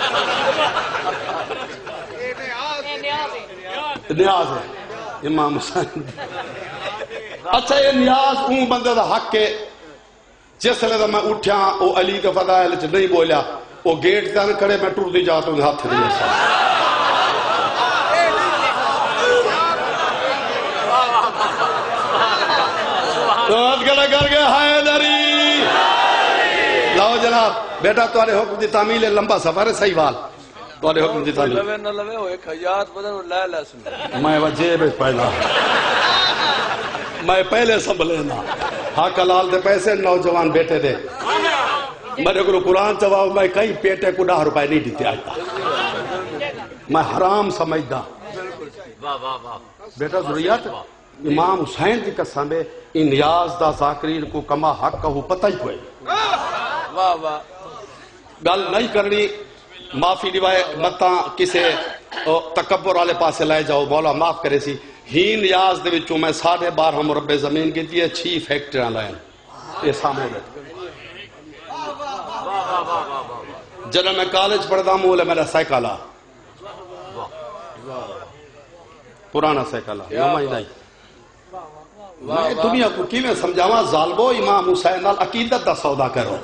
نیاز ہے امام حسین اچھا یہ نیاز اون بندے دا حق ہے جس لئے دا میں اٹھیا وہ علی کے فضائل چھ نہیں بولیا وہ گیٹ دان کھڑے میں ٹور دی جاتا ہوں ہاتھ دیا سا روحت گلے کر گئے حیدری لاؤ جناب بیٹا تمہارے حکم دی تعمیل ہے لمبا سفر ہے صحیحوال تمہارے حکم دی تعمیل لوے نہ لوے ہو ایک حیات بدن لے لے سن میں وجہ بے پہلا میں پہلے سنبھلے نا حق حلال دے پیسے نوجوان بیٹے دے میرے کو قرآن چواؤ میں کئی پیٹے کو ڈاہ روپے نہیں دیتے آئیتا میں حرام سمجھدا بیٹا ضروریات امام حسین کی قسم ہے ان نیاز دا ذاکرین کو کما حق کا ہو پتہ ہی کوئی واہ واہ گل نہیں کرنی معافی دیوائے متا کسے تکبر والے پاسے لائے جاؤ مولا معاف کرے سی ہی نیاز دے وچوں میں ساڑھے بارہ مربع زمین کی دیئے چھی فیکٹریاں لائیں یہ سامنے بیٹھے جنہاں میں کالج پڑھتا ہوں وہ میرا سائیکالا پرانا سائیکالا نمائی نہیں میں دنیا کو کی میں سمجھاواں ظالبو امام حسین نال عقیدت دا سودا کرو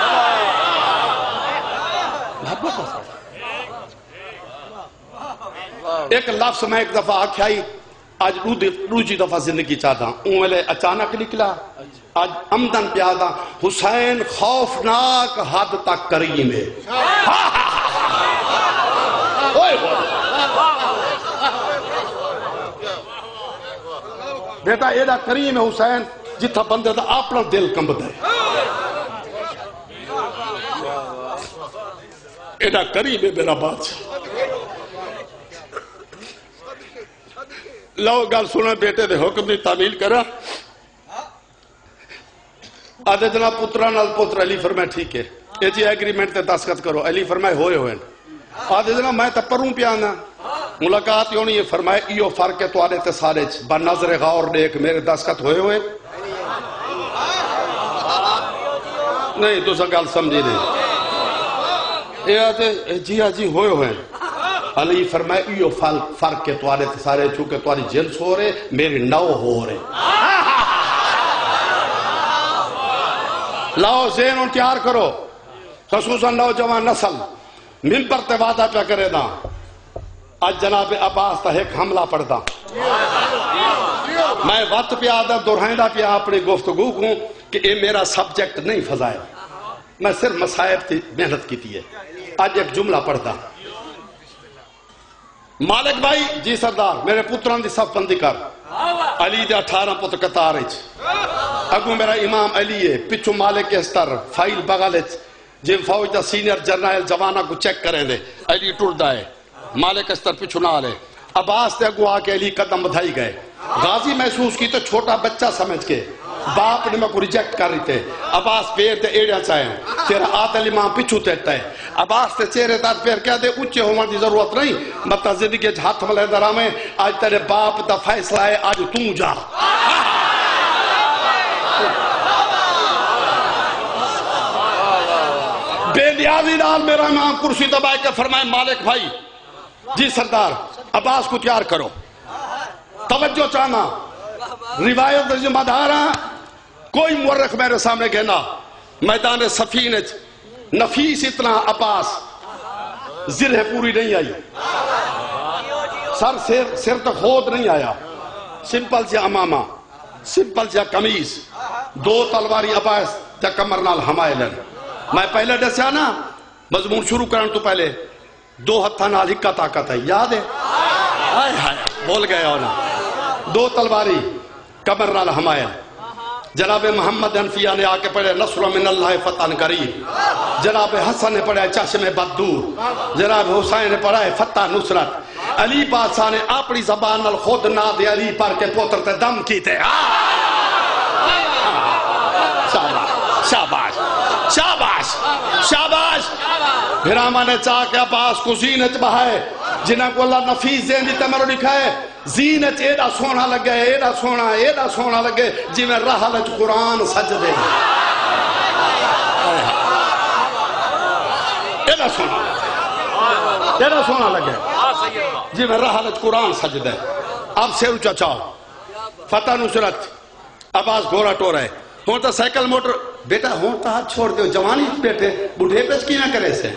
ایک لفظ میں ایک دفعہ آکھائی آج روجی دفعہ زندگی چاہتا ہوں اون ویلے اچانک نکلا آج عمدن پیادا حسین خوفناک حد تک کریم ہے بیٹا ایڈا کریم ہے حسین جتھا بندے دا اپنا دل کمبد ہے ایڈا کریم ہے میرا بادشاہ لو گل سنا بیٹے دے حکم دی تعمیل کرا آدھے جناب پترہ نال پتر علی فرمائے ٹھیک ہے اے جی ایگریمنٹ تے دستخط کرو علی فرمائے ہوئے ہوئے آدھے جناب میں تپروں پیانا ملاقات یونی یہ فرمائے ایو فرق ہے تو آدھے تے سارے بنظر غور دیکھ میرے دستخط ہوئے ہوئے نہیں تو سا گل سمجھی نہیں اے آدھے جی ہاں جی ہوئے ہوئے علی فرمائے ایو فرق ہے تو آدھے تے سارے چونکہ تو آدھی جنس ہو رہے میری نو ہو رہے لاؤ ذہن ان تیار کرو خصوصاً نوجوان نسل ممبر تے وعدہ پہ کرے دا آج جناب عباس تا ایک حملہ پڑھتا میں وقت پہ آدھا دورہائندہ پہ اپنی گفتگو کوں کہ یہ میرا سبجیکٹ نہیں فضائل میں صرف مسائب تھی محنت کی تھی ہے آج ایک جملہ پڑھتا مالک بھائی جی سردار میرے پتران دی صف بندی کر علی دے اٹھارہ پتر قطار اچ اگو میرا امام علی ہے پچھو مالک استر فائل بغل اچ جن فوج دا سینئر جرنائل جوانہ کو چیک کریں دے علی ٹوڑ ہے مالک استر پچھو نہ آلے عباس تے اگو آکے علی قدم بدھائی گئے غازی محسوس کی تو چھوٹا بچہ سمجھ کے باپ نے میں کو ریجیکٹ کر رہی تھے عباس پیر تے ایڑیا چاہیں تیرا آتل امام پچھو تیتا ہے عباس تے چہرے تات پیر کیا دے اچھے ہونے دی ضرورت نہیں مطلب زندگی ہاتھ ملے درہ میں آج تیرے باپ دا فیصلہ ہے آج تم جا بے نیازی نال میرا امام کرسی دبائے کے فرمائے مالک بھائی جی سردار عباس کو تیار کرو توجہ چاہنا روایت ذمہ داراں کوئی مورخ میرے سامنے کہنا میدان صفین نفیس اتنا عباس زرہ پوری نہیں آئی سر سر سر تک خود نہیں آیا سمپل سے امامہ سمپل سے قمیص دو تلواری عباس تے کمر نال ہمائلن میں پہلے دسیا نا مضمون شروع کرن تو پہلے دو ہتھاں نال ہکا طاقت ہے یاد ہے ہائے ہائے بول گئے ہونا دو تلواری کمر نال ہمائل جناب محمد انفیہ نے آ کے پڑھے نصر من اللہ فتح قریب جناب حسن نے پڑھا چشم بددور جناب حسین نے پڑھا فتح نصرت علی بادشاہ نے اپنی زبان نال خود ناد علی پڑھ کے پوتر تے دم کیتے شاباش شاباش شاباش شاباش بھراما نے چاہ کے عباس کو زینت بہائے جنہاں کو اللہ نفیس دین دیتا مرو لکھائے زینت ایڈا سونا لگے ایڈا سونا ایڈا سونا لگے جی میں رحلت قرآن سجدے ایڈا سونا ایڈا سونا لگے جی میں رحلت قرآن سجدے اب سیرو چاچاؤ فتح نصرت عباس گھوڑا ٹو رہے ہونتا سائیکل موٹر بیٹا ہونتا ہاتھ چھوڑ دے جوانی بیٹھے بڑھے پیچ کی نہ کرے سے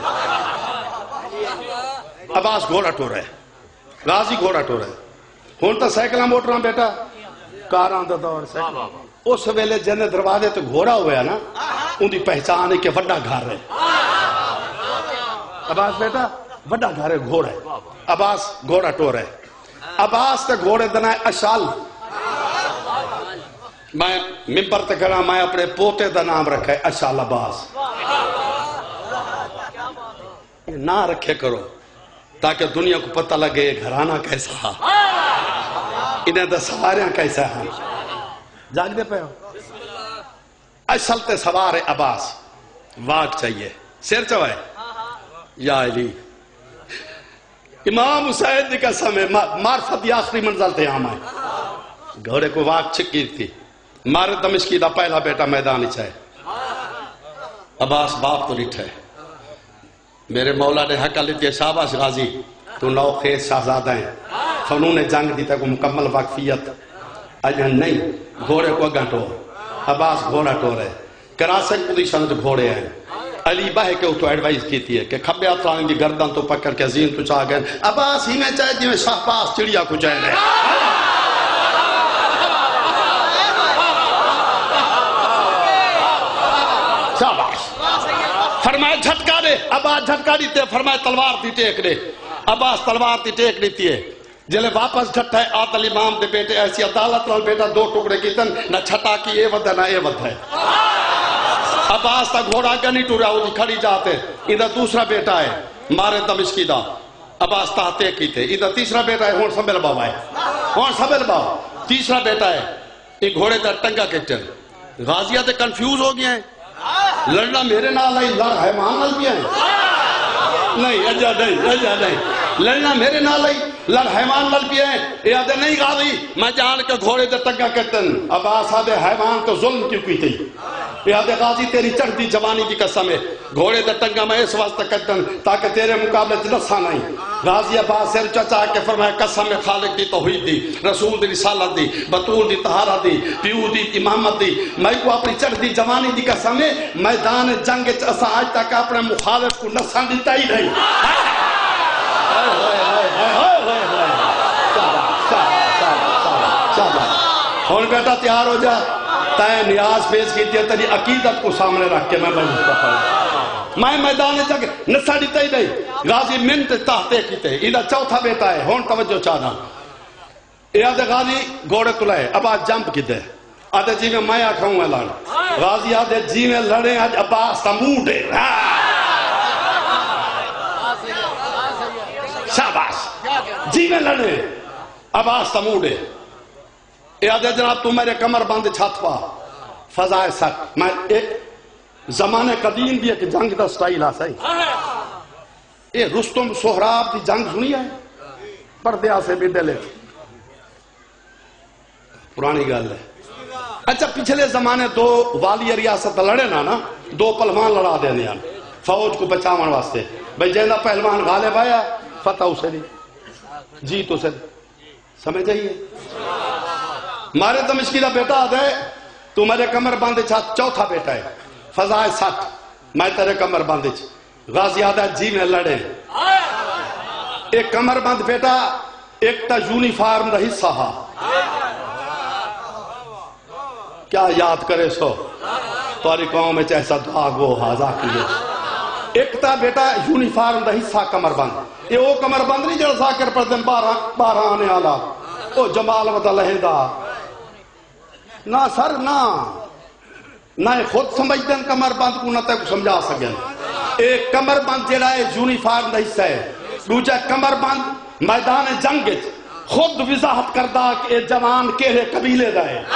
عباس گھوڑا ٹو رہے غازی گھوڑا ٹو رہے ہونتا سائیکل موٹر بیٹا کاران دا دور سائیکل اس ویلے جن دروازے تو گھوڑا ہویا نا ان دی پہچان ہے کہ وڈا گھر ہے عباس بیٹا وڈا گھر ہے گھوڑا ہے عباس گھوڑا ٹو رہے عباس تے گھوڑے دنائے اشال میں ممبر تے کرا میں اپنے پوتے دا نام رکھا ہے اشال عباس نہ رکھے کرو تاکہ دنیا کو پتہ لگے گھرانہ کیسا انہیں دا سواریاں کیسا ہیں جاگ دے پہ ہو اشل تے سوار عباس واق چاہیے سیر چوائے یا علی امام حسین دی قسم ہے معرفت دی آخری منزل تے آم آئے گھوڑے کو واق چکی تھی مارے دمشقی دا پہلا بیٹا میدان ہی چاہے عباس باپ تو لٹھے میرے مولا نے حق لیتی ہے شاباش غازی تو نو خیز شہزادہ ہیں فنون جنگ دیتا کو مکمل واقفیت اجن نہیں گھوڑے کو گھنٹو عباس گھوڑا ٹو رہے کراسن پوزیشن تو گھوڑے ہیں علی باہ کے تو ایڈوائز کیتی ہے کہ کھبے اترائیں دی گردن تو پکڑ کے زین تو چاہ گئے عباس ہی میں چاہے جی میں شاہ پاس چڑیا کو جائے رہے شاباش فرمائے جھٹکا دے عباس جھٹکا دیتے فرمائے تلوار دی ٹیک دے عباس تلوار دی ٹیک دیتی ہے جلے واپس جھٹا ہے عادل امام دے بیٹے ایسی عدالت نال بیٹا دو ٹکڑے کی تن نہ چھٹا کی اے ود ہے نہ اے ود ہے عباس تا گھوڑا گنی ٹورا ہو دی کھڑی جاتے ادھر دوسرا بیٹا ہے مارے دمشقی دا عباس تاہتے کی تھے ادھر تیسرا بیٹا ہے ہون سبیل باو ہے ہون سبیل باو تیسرا بیٹا ہے ایک گھوڑے دا ٹنگا کٹر غازیہ تے کنفیوز ہو گیا ہے لڑنا میرے نال آئی لڑ حیوان نال بھی ہے نہیں اجا نہیں اجا نہیں لڑنا میرے نال آئی لڑ حیوان نال بھی ہے یہ آدھے نہیں غازی میں جان کے گھوڑے دے ٹنگا کٹن عباس آدھے حیوان تو ظلم کیوں کی تھی یہ آدھے غازی تیری چڑھتی جوانی کی قسم ہے گھوڑے دے ٹنگا میں اس واسطے کٹن تاکہ تیرے مقابلے نسا نہیں غازی عباس سر چچا کے فرمایا قسم خالق دی توحید دی رسول دی رسالت دی بطول دی طہارت دی پیو دی امامت دی میں کو اپنی چڑھتی جوانی دی قسم ہے میدان جنگ اسا آج تک اپنے مخالف کو نسا دیتا ہی نہیں ہون بیٹا تیار ہو جا تائیں نیاز پیش کی تھی تیری عقیدت کو سامنے رکھ کے میں بہت پڑھا میں میدان جنگ نسا دیتا ہی نہیں غازی منت تحتے کی تھے ادھا چوتھا بیٹا ہے ہون توجہ چاہنا یہ آدھے غازی گھوڑے تلائے اب آج جمپ کی تھے آدھے جی میں میں آکھاؤں میں لڑ غازی آدھے جی میں لڑے آج عباس تموڈے شاباش جی میں لڑے عباس تموڈے یہ آدھے جناب تو میرے کمر باندھے چھت پا فضائے سک میں ایک زمانے قدیم بھی ایک جنگ دا سٹائل آ سائی یہ رستم سہراب دی جنگ سنی ہے پردے آسے بھی ڈلے پرانی گل ہے اچھا پچھلے زمانے دو والی ریاست لڑے نا نا دو پہلوان لڑا دینے ہیں فوج کو بچاون واسطے بھئی جیندہ پہلوان غالب آیا فتح اسے دی جیت اسے دی سمجھ آئیے مارے دمشقی کا بیٹا آدھے تو میرے کمر باندھے چوتھا بیٹا ہے فضائے سٹھ میں تیرے کمر باندھے غازی آدھا جی میں لڑے ایک کمر باندھ بیٹا ایک تا یونیفارم دا حصہ ہا کیا یاد کرے سو تاری قوم میں چیسا دعا گو حاضا کیے ایک تا بیٹا یونیفارم دا حصہ کمر باندھ یہ وہ کمر باندھ نہیں جڑا ذاکر پر دن بارہ بارہ آنے آلا او جمال ودا لہدہ نہ سر نہ نہ خود سمجھ دیں کمر باندھ کو نہ تے کو سمجھا سکیں ایک کمر باندھ جڑا ہے یونیفارم دا حصہ ہے دوجہ کمر باندھ میدان جنگ خود وضاحت کردہ کہ اے جوان کہے قبیلے دا ہے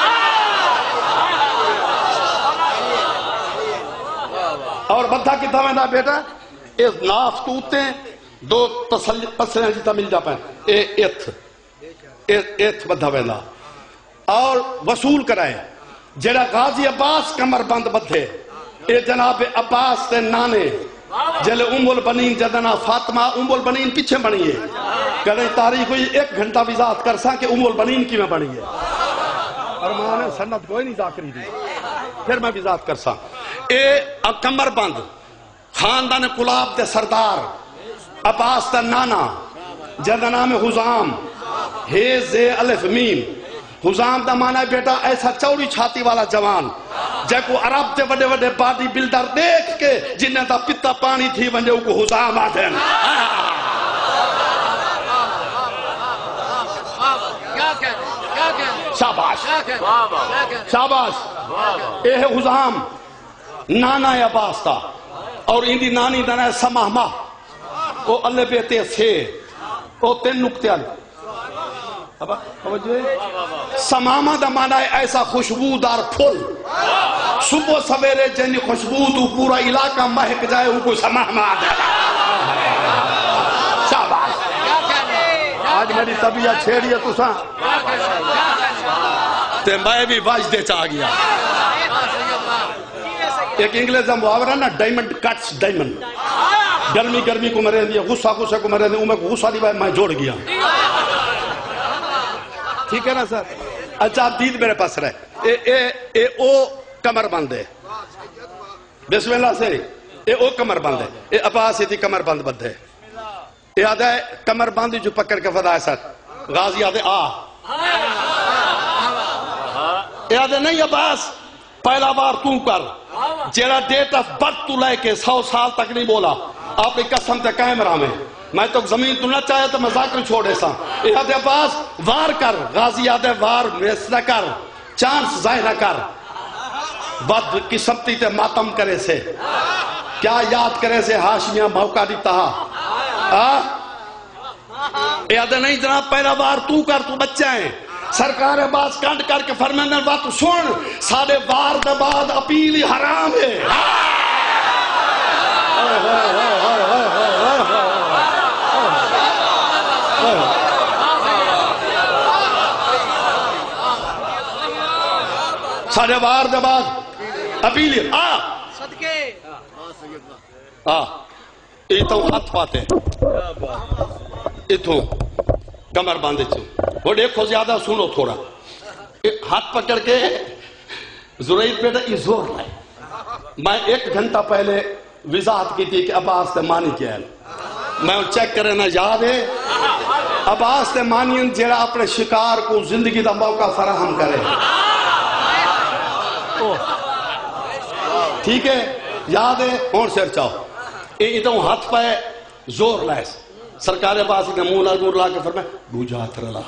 اور بدھا کی دھویں بیٹا اس ناف کو اتے دو پسلیں جیتا مل جا پائیں اے ایتھ ایتھ بدھا ویلا اور وصول کرائے جڑا غازی عباس کمر بند بدھے اے جناب عباس تے نانے جلے ام البنین جدنا فاطمہ ام البنین پیچھے بنی ہے کہنے تاریخ ہوئی ایک گھنٹہ وضاحت کر سا کہ ام البنین کی میں بنی ہے اور ماں نے سنت کوئی نہیں ذاکری دی پھر میں وضاحت کر سا اے کمر بند خاندان قلاب دے سردار عباس تے نانا جدنا میں حزام ہے زے الف میم حزام دا مانا ہے بیٹا ایسا چوڑی چھاتی والا جوان جے کو عرب تے وڈے وڈے باڈی بلڈر دیکھ کے جنہیں دا پتا پانی تھی ونجے کو حزام آدھیں شاباش شاباش اے ہے حزام نانا عباس تا اور اندی نانی دنا ہے سماہمہ او اللہ بیتے سے او تین نکتیال سمامہ دا مانا ہے ایسا خوشبودار پھول صبح سویرے جنی خوشبو تو پورا علاقہ مہک جائے وہ کو سمامہ آدھا شاباش آج میری طبیعت چھیڑی ہے تو ساں تے میں بھی واج دے چاہ گیا ایک انگلیز ہم محاورہ نا ڈائمنڈ کٹس ڈائمنڈ گرمی گرمی کو مرے دیا غصہ غصہ کو مرے دیا میں غصہ دی بھائی میں جوڑ گیا ٹھیک ہے نا سر اچھا آپ دید میرے پاس رہے اے اے اے او کمر بند ہے بسم اللہ سے اے او کمر بند ہے اے عباس تھی کمر بند بند ہے اے آدھا ہے کمر بند جو پکڑ کے فدا ہے سر غازی آدھے آ اے آدھے نہیں عباس پہلا بار تو کر جیڑا ڈیٹ آف برتھ تو لے کے سو سال تک نہیں بولا آپ کی قسم تے کیمرہ میں میں تو زمین تو نہ چاہے تو میں ذاکر چھوڑے سا اے آدھے عباس وار کر غازی آدھے وار میس نہ کر چانس ضائع نہ کر بد قسمتی تے ماتم کرے سے کیا یاد کرے سے ہاشمیاں موقع دیتا ہاں اے آدھے نہیں جناب پہلا بار تو کر تو بچہ ہیں سرکار عباس کانٹ کر کے فرمانے بات سن ساڑھے بار دے بعد اپیلی حرام ہے ساڑھے بار دے بعد اپیلی آ صدقے آ ایتوں ہاتھ پاتے ایتوں کمر باندھے چھو وہ دیکھو زیادہ سنو تھوڑا ہاتھ پکڑ کے زرعید بیٹا یہ زور لائے میں ایک گھنٹہ پہلے وضاحت کی تھی کہ عباس تے مانی کیا ہے میں چیک کرے نا یاد ہے عباس تے مانی جیڑا اپنے شکار کو زندگی دا موقع فراہم کرے ٹھیک ہے یاد ہے اور سر چاہو اتوں ہاتھ پہ زور لائے سرکار عباس نے منہ نال نور لا کے فرمایا بوجھا ترلا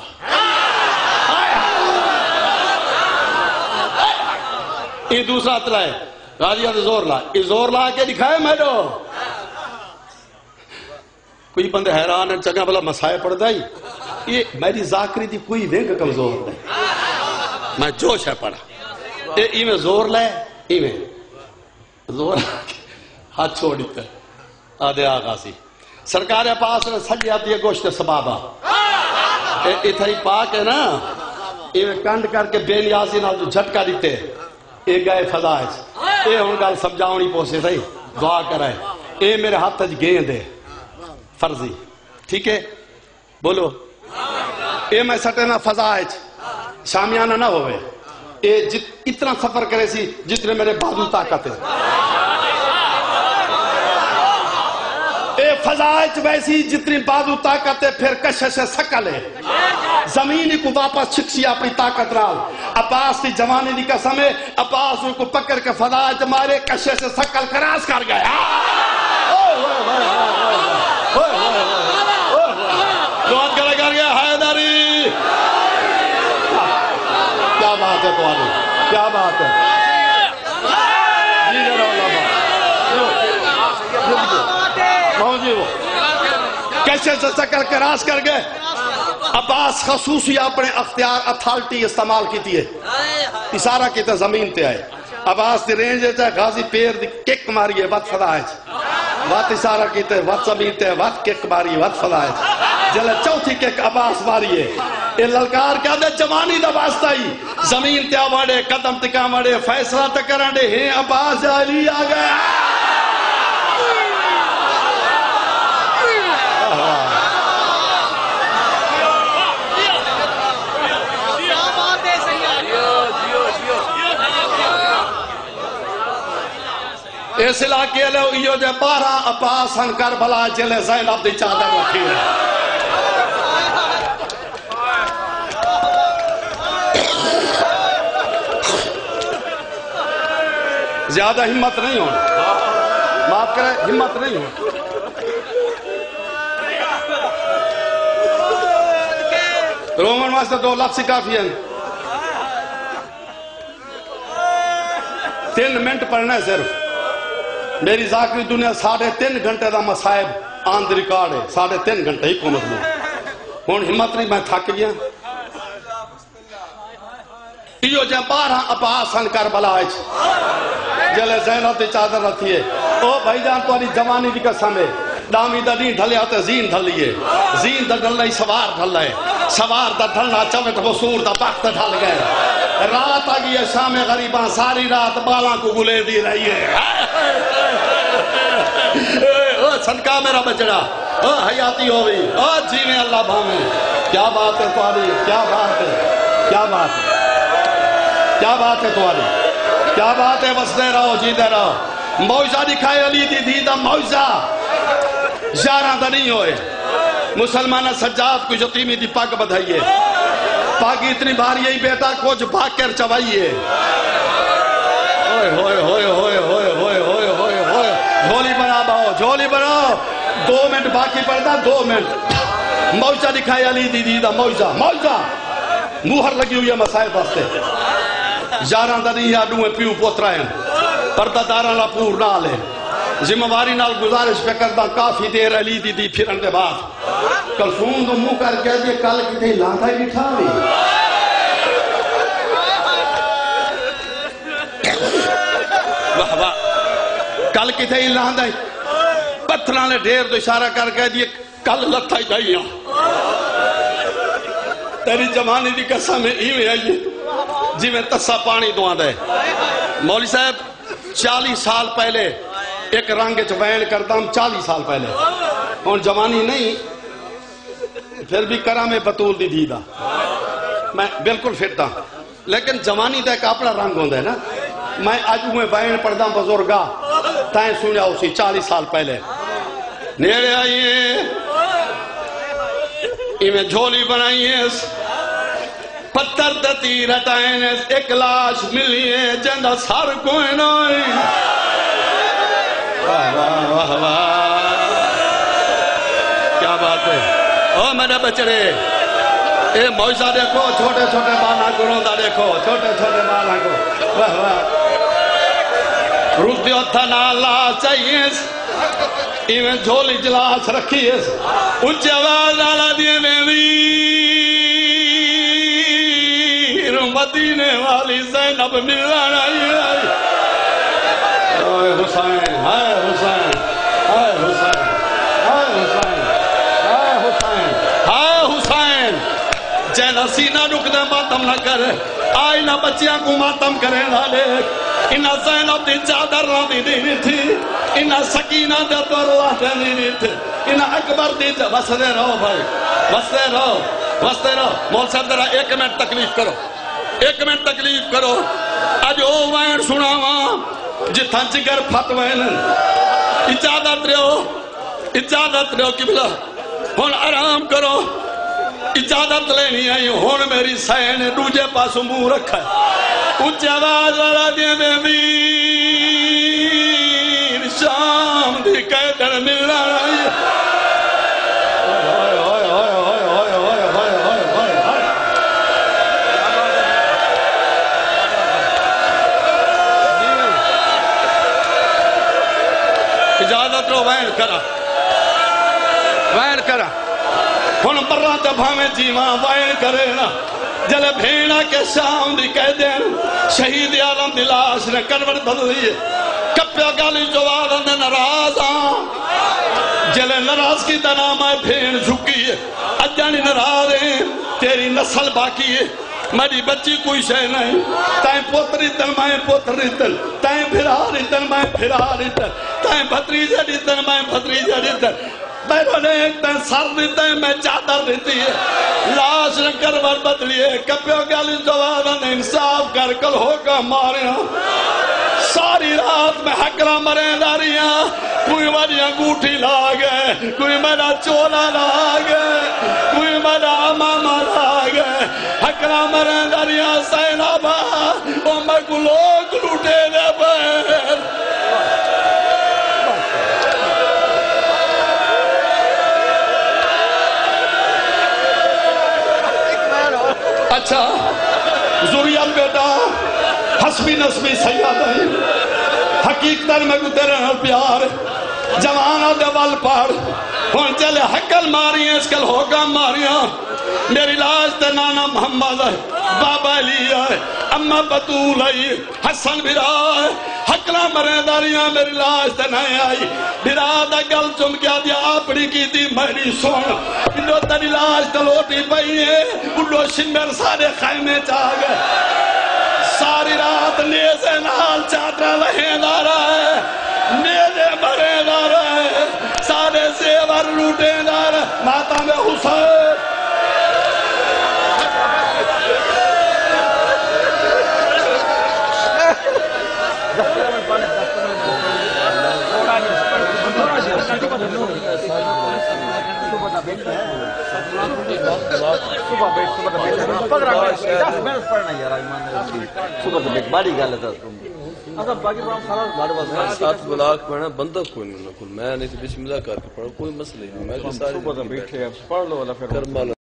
یہ دوسرا ترلا ہے غازی آدھے زور لا یہ زور لا کے دکھائے میڈو کوئی بندے حیران ہے جگہ بلا مسائے پڑ دائی یہ میری ذاکری تھی کوئی وینگ کمزور نہیں میں جوش ہے پڑا یہ میں زور لائے یہ میں زور ہاتھ چھوڑ دیتا ہے آدھے آغازی سرکار پاس نے سجی آتی ہے گوشت سبابا اتھائی پاک ہے نا یہ کنڈ کر کے بے نیازی نال جو جھٹکا دیتے یہ گئے فضائش یہ ہوں گا سمجھاؤنی پوسے تھائی دعا کرائے یہ میرے ہاتھ تج گیند ہے فرضی ٹھیک ہے بولو اے میں سٹنا فضا ہے شامیانہ نہ ہوئے اے جت اتنا سفر کرے سی جتنے میرے بازو طاقت ہے اے فضا ہے ویسی جتنی بازو طاقت ہے پھر کشش سکل ہے زمینی کو واپس چھکسی اپنی طاقت رال عباس کی جوانی دی قسم ہے عباس کو پکڑ کے فضا ہے مارے کشش سکل کراس کر گیا دعات کرے کر گیا حیدری کیا بات ہے تو آدھی کیا بات ہے جی ذرا اللہ جی وہ کیسے سے سکر کراس کر گئے عباس خصوصی اپنے اختیار اتھارٹی استعمال کی تھی ہے اشارہ کی تھا زمین تے آئے عباس دی رینج ہے غازی پیر دی کک ماری ہے وقت فضا ہے وقت اشارہ کی تھے وقت زمین تے وقت کک ماری وقت فضا ہے جلے چوتھی کک عباس ماری ہے یہ للکار کیا دے جوانی دا واسطہ ہی زمین تے آوڑے قدم تکا مڑے فیصلہ تکران دے ہیں عباس علی آ گیا اس علاقے لے یہ جے بارہ عباس ہن کربلا جلے زینب دی چادر رکھی ہے زیادہ ہمت نہیں ہو معاف کرے ہمت نہیں ہو رومن واسطے دو لفظ کافی ہیں تین منٹ پڑھنا ہے صرف میری ذاکری دنیا ساڑھے تین گھنٹے دا مسائب آن دی ریکارڈ ہے ساڑھے تین گھنٹے ہی قومت میں ہون ہمت نہیں میں تھک گیا یہ جے بارہ عباس ہن کربلا ہے جلے زینب دی چادر رکھی ہے او بھائی جان تمہاری جوانی دی قسم ہے دامی دا دین ڈھلے آتے زین ڈھلیے زین دا ڈھلنا ہی سوار ڈھل ہے سوار دا ڈھلنا چوٹ بسور دا وقت ڈھل گئے رات آگئی ہے شام غریباں ساری رات بالاں کو گلے دی رہی ہے صدقہ میرا بچڑا حیاتی ہوئی جیویں اللہ بھامیں کیا بات ہے تمہاری کیا بات ہے کیا بات ہے کیا بات ہے تمہاری کیا بات ہے وسدے رہو جیتے رہو موجزہ دکھائے علی دی دیدہ موجزہ یاراں دا نہیں ہوئے مسلمانہ سجاد کو یتیمی دی پاک بدھائیے پاکی اتنی باری یہی بیٹا کچھ بھاکر چوائیے ہوئے ہوئے ہوئے ہوئے ہوئے ہوئے ہوئے ہوئے ہوئے جھولی بنا باؤ جھولی بناؤ دو منٹ باقی پڑتا دو منٹ موجزہ دکھائے علی دی دیدہ موجزہ موجزہ موہر لگی ہوئی ہے مسائب واسطے یاراں دا نہیں آڈوں پیو پوترائیں پردہ داراں پور نہ لے ذمہ واری نال گزارش پہ کردہ کافی دیر علی دی دی پھرن دے بعد کلثوم تو منہ کر کہہ دیے کل کتے لانتا ہی بٹھا بھی واہ واہ کل کتے ہی لانتا ہی پتھراں نے ڈھیر تو اشارہ کر کہہ دیے کل لتھا ہی جائیاں تیری جوانی دی قسم ہی میں آئیے جی میں تسا پانی دعا دے مولی صاحب چالیس سال پہلے ایک رنگ چوین کرتا ہوں چالیس سال پہلے اور جوانی نہیں پھر بھی کرا میں بطول دی دیدہ میں بالکل فٹتا لیکن جوانی دا ایک اپنا رنگ ہوندہ ہے نا میں آج میں بین پڑھتا ہوں بزرگا تائیں سنیا اسی چالیس سال پہلے نیڑے آئیے میں جھولی بنائیے پتر دتی رٹائیں ایک لاش ملیے جندہ سار کوئی نہیں واہ واہ واہ واہ کیا بات ہے او میرے بچڑے اے موجزہ دیکھو چھوٹے چھوٹے بالا کو روندہ دیکھو چھوٹے چھوٹے بالا کو واہ واہ روک دیو تھا نالا چاہیے ایویں جھولی جلاس رکھیے اچھے آواز آلا دیے میں ویر مدینے والی زینب ملان آئی آئی اے حسین اے حسین اے حسین اے حسین اے حسین اے حسین جینا سینہ رکنے ماتم نہ کرے آئی نہ بچیاں کو ماتم کرے نہ لے انہا زینب دی چادر نہ دی دی تھی انہا سکینہ دے تو اللہ دے دی تھی انہا اکبر دی بس دے رہو بھائی بس دے رہو واسطے رہو مول صاحب ذرا ایک منٹ تکلیف کرو ایک منٹ تکلیف کرو اج او وین سناواں جتھاں جگر پھٹ وین اجازت رہو اجازت رہو قبلہ ہن آرام کرو اجازت لینی آئی ہن میری سائے نے دوجے پاسوں منہ رکھا ہے اچھی آواز والا دے دے میر شام دی قیدر ملنا رہی اجازت رو وین کرا وین کرا ہن برا تے بھاویں جیواں وین کرے نا جلے بھیڑا کے شام دی کہہ دین شہید عالم دی لاش نے کروٹ بدلی ہے کپیا گالی جو آدھن دے ناراض آن جلے ناراض کی دنام آئے بھیڑ جھکی ہے اجانی ناراض ہیں تیری نسل باقی ہے میری بچی کوئی شے نہیں تائیں پوتری تن میں پوتری تن تائیں بھراری تن میں بھراری تن تائیں بھتریجہ دی تن میں بھتریجہ دی تن میرے نے ایک تن سر دیتا ہے میں چادر دیتی ہے لاش نے کرور بدلی ہے کپیوں گالی جوادن انصاف کر کل ہوگا ماریاں ساری رات میں حکرہ مریں داریاں کوئی میری انگوٹھی لاغے کوئی میرا چولا لاغے کوئی میرا امامہ لاغے حکرہ مریں داریاں سینابا وہ میں کو لوگ لوٹے دے بیر اچھا ذریت بیٹا حسبی نسبی سیاد ہے حقیقتاً میں کو تیرے نال پیار جوانہ دے وال پاڑ ہون چلے حقل ماری ہیں اس کل ہوگا ماریاں میری لاش تے نانا محمد ہے بابا علی ہے اممہ بطول ہے حسن بھرا ہے حقلہ مرے داریاں میری لاش تے نہیں آئی بھرا دا گل چم کیا دیا اپنی کی دی میری سون انہوں تیری لاش تلوٹی پئی ہے انہوں شمر سارے خیمے چاہ گئے ساری رات نیزے نال چاٹرہ لہیں دارا ہے نیزے بھرے دارا ہے سارے زیور لوٹے دارا ماتا میں حسین ساتھ بلاک پڑھنا بندہ کوئی نہیں میں نہیں بسم اللہ کر کے پڑھا کوئی مسئلہ نہیں میں سارے بیٹھے پڑھ لو کرما لو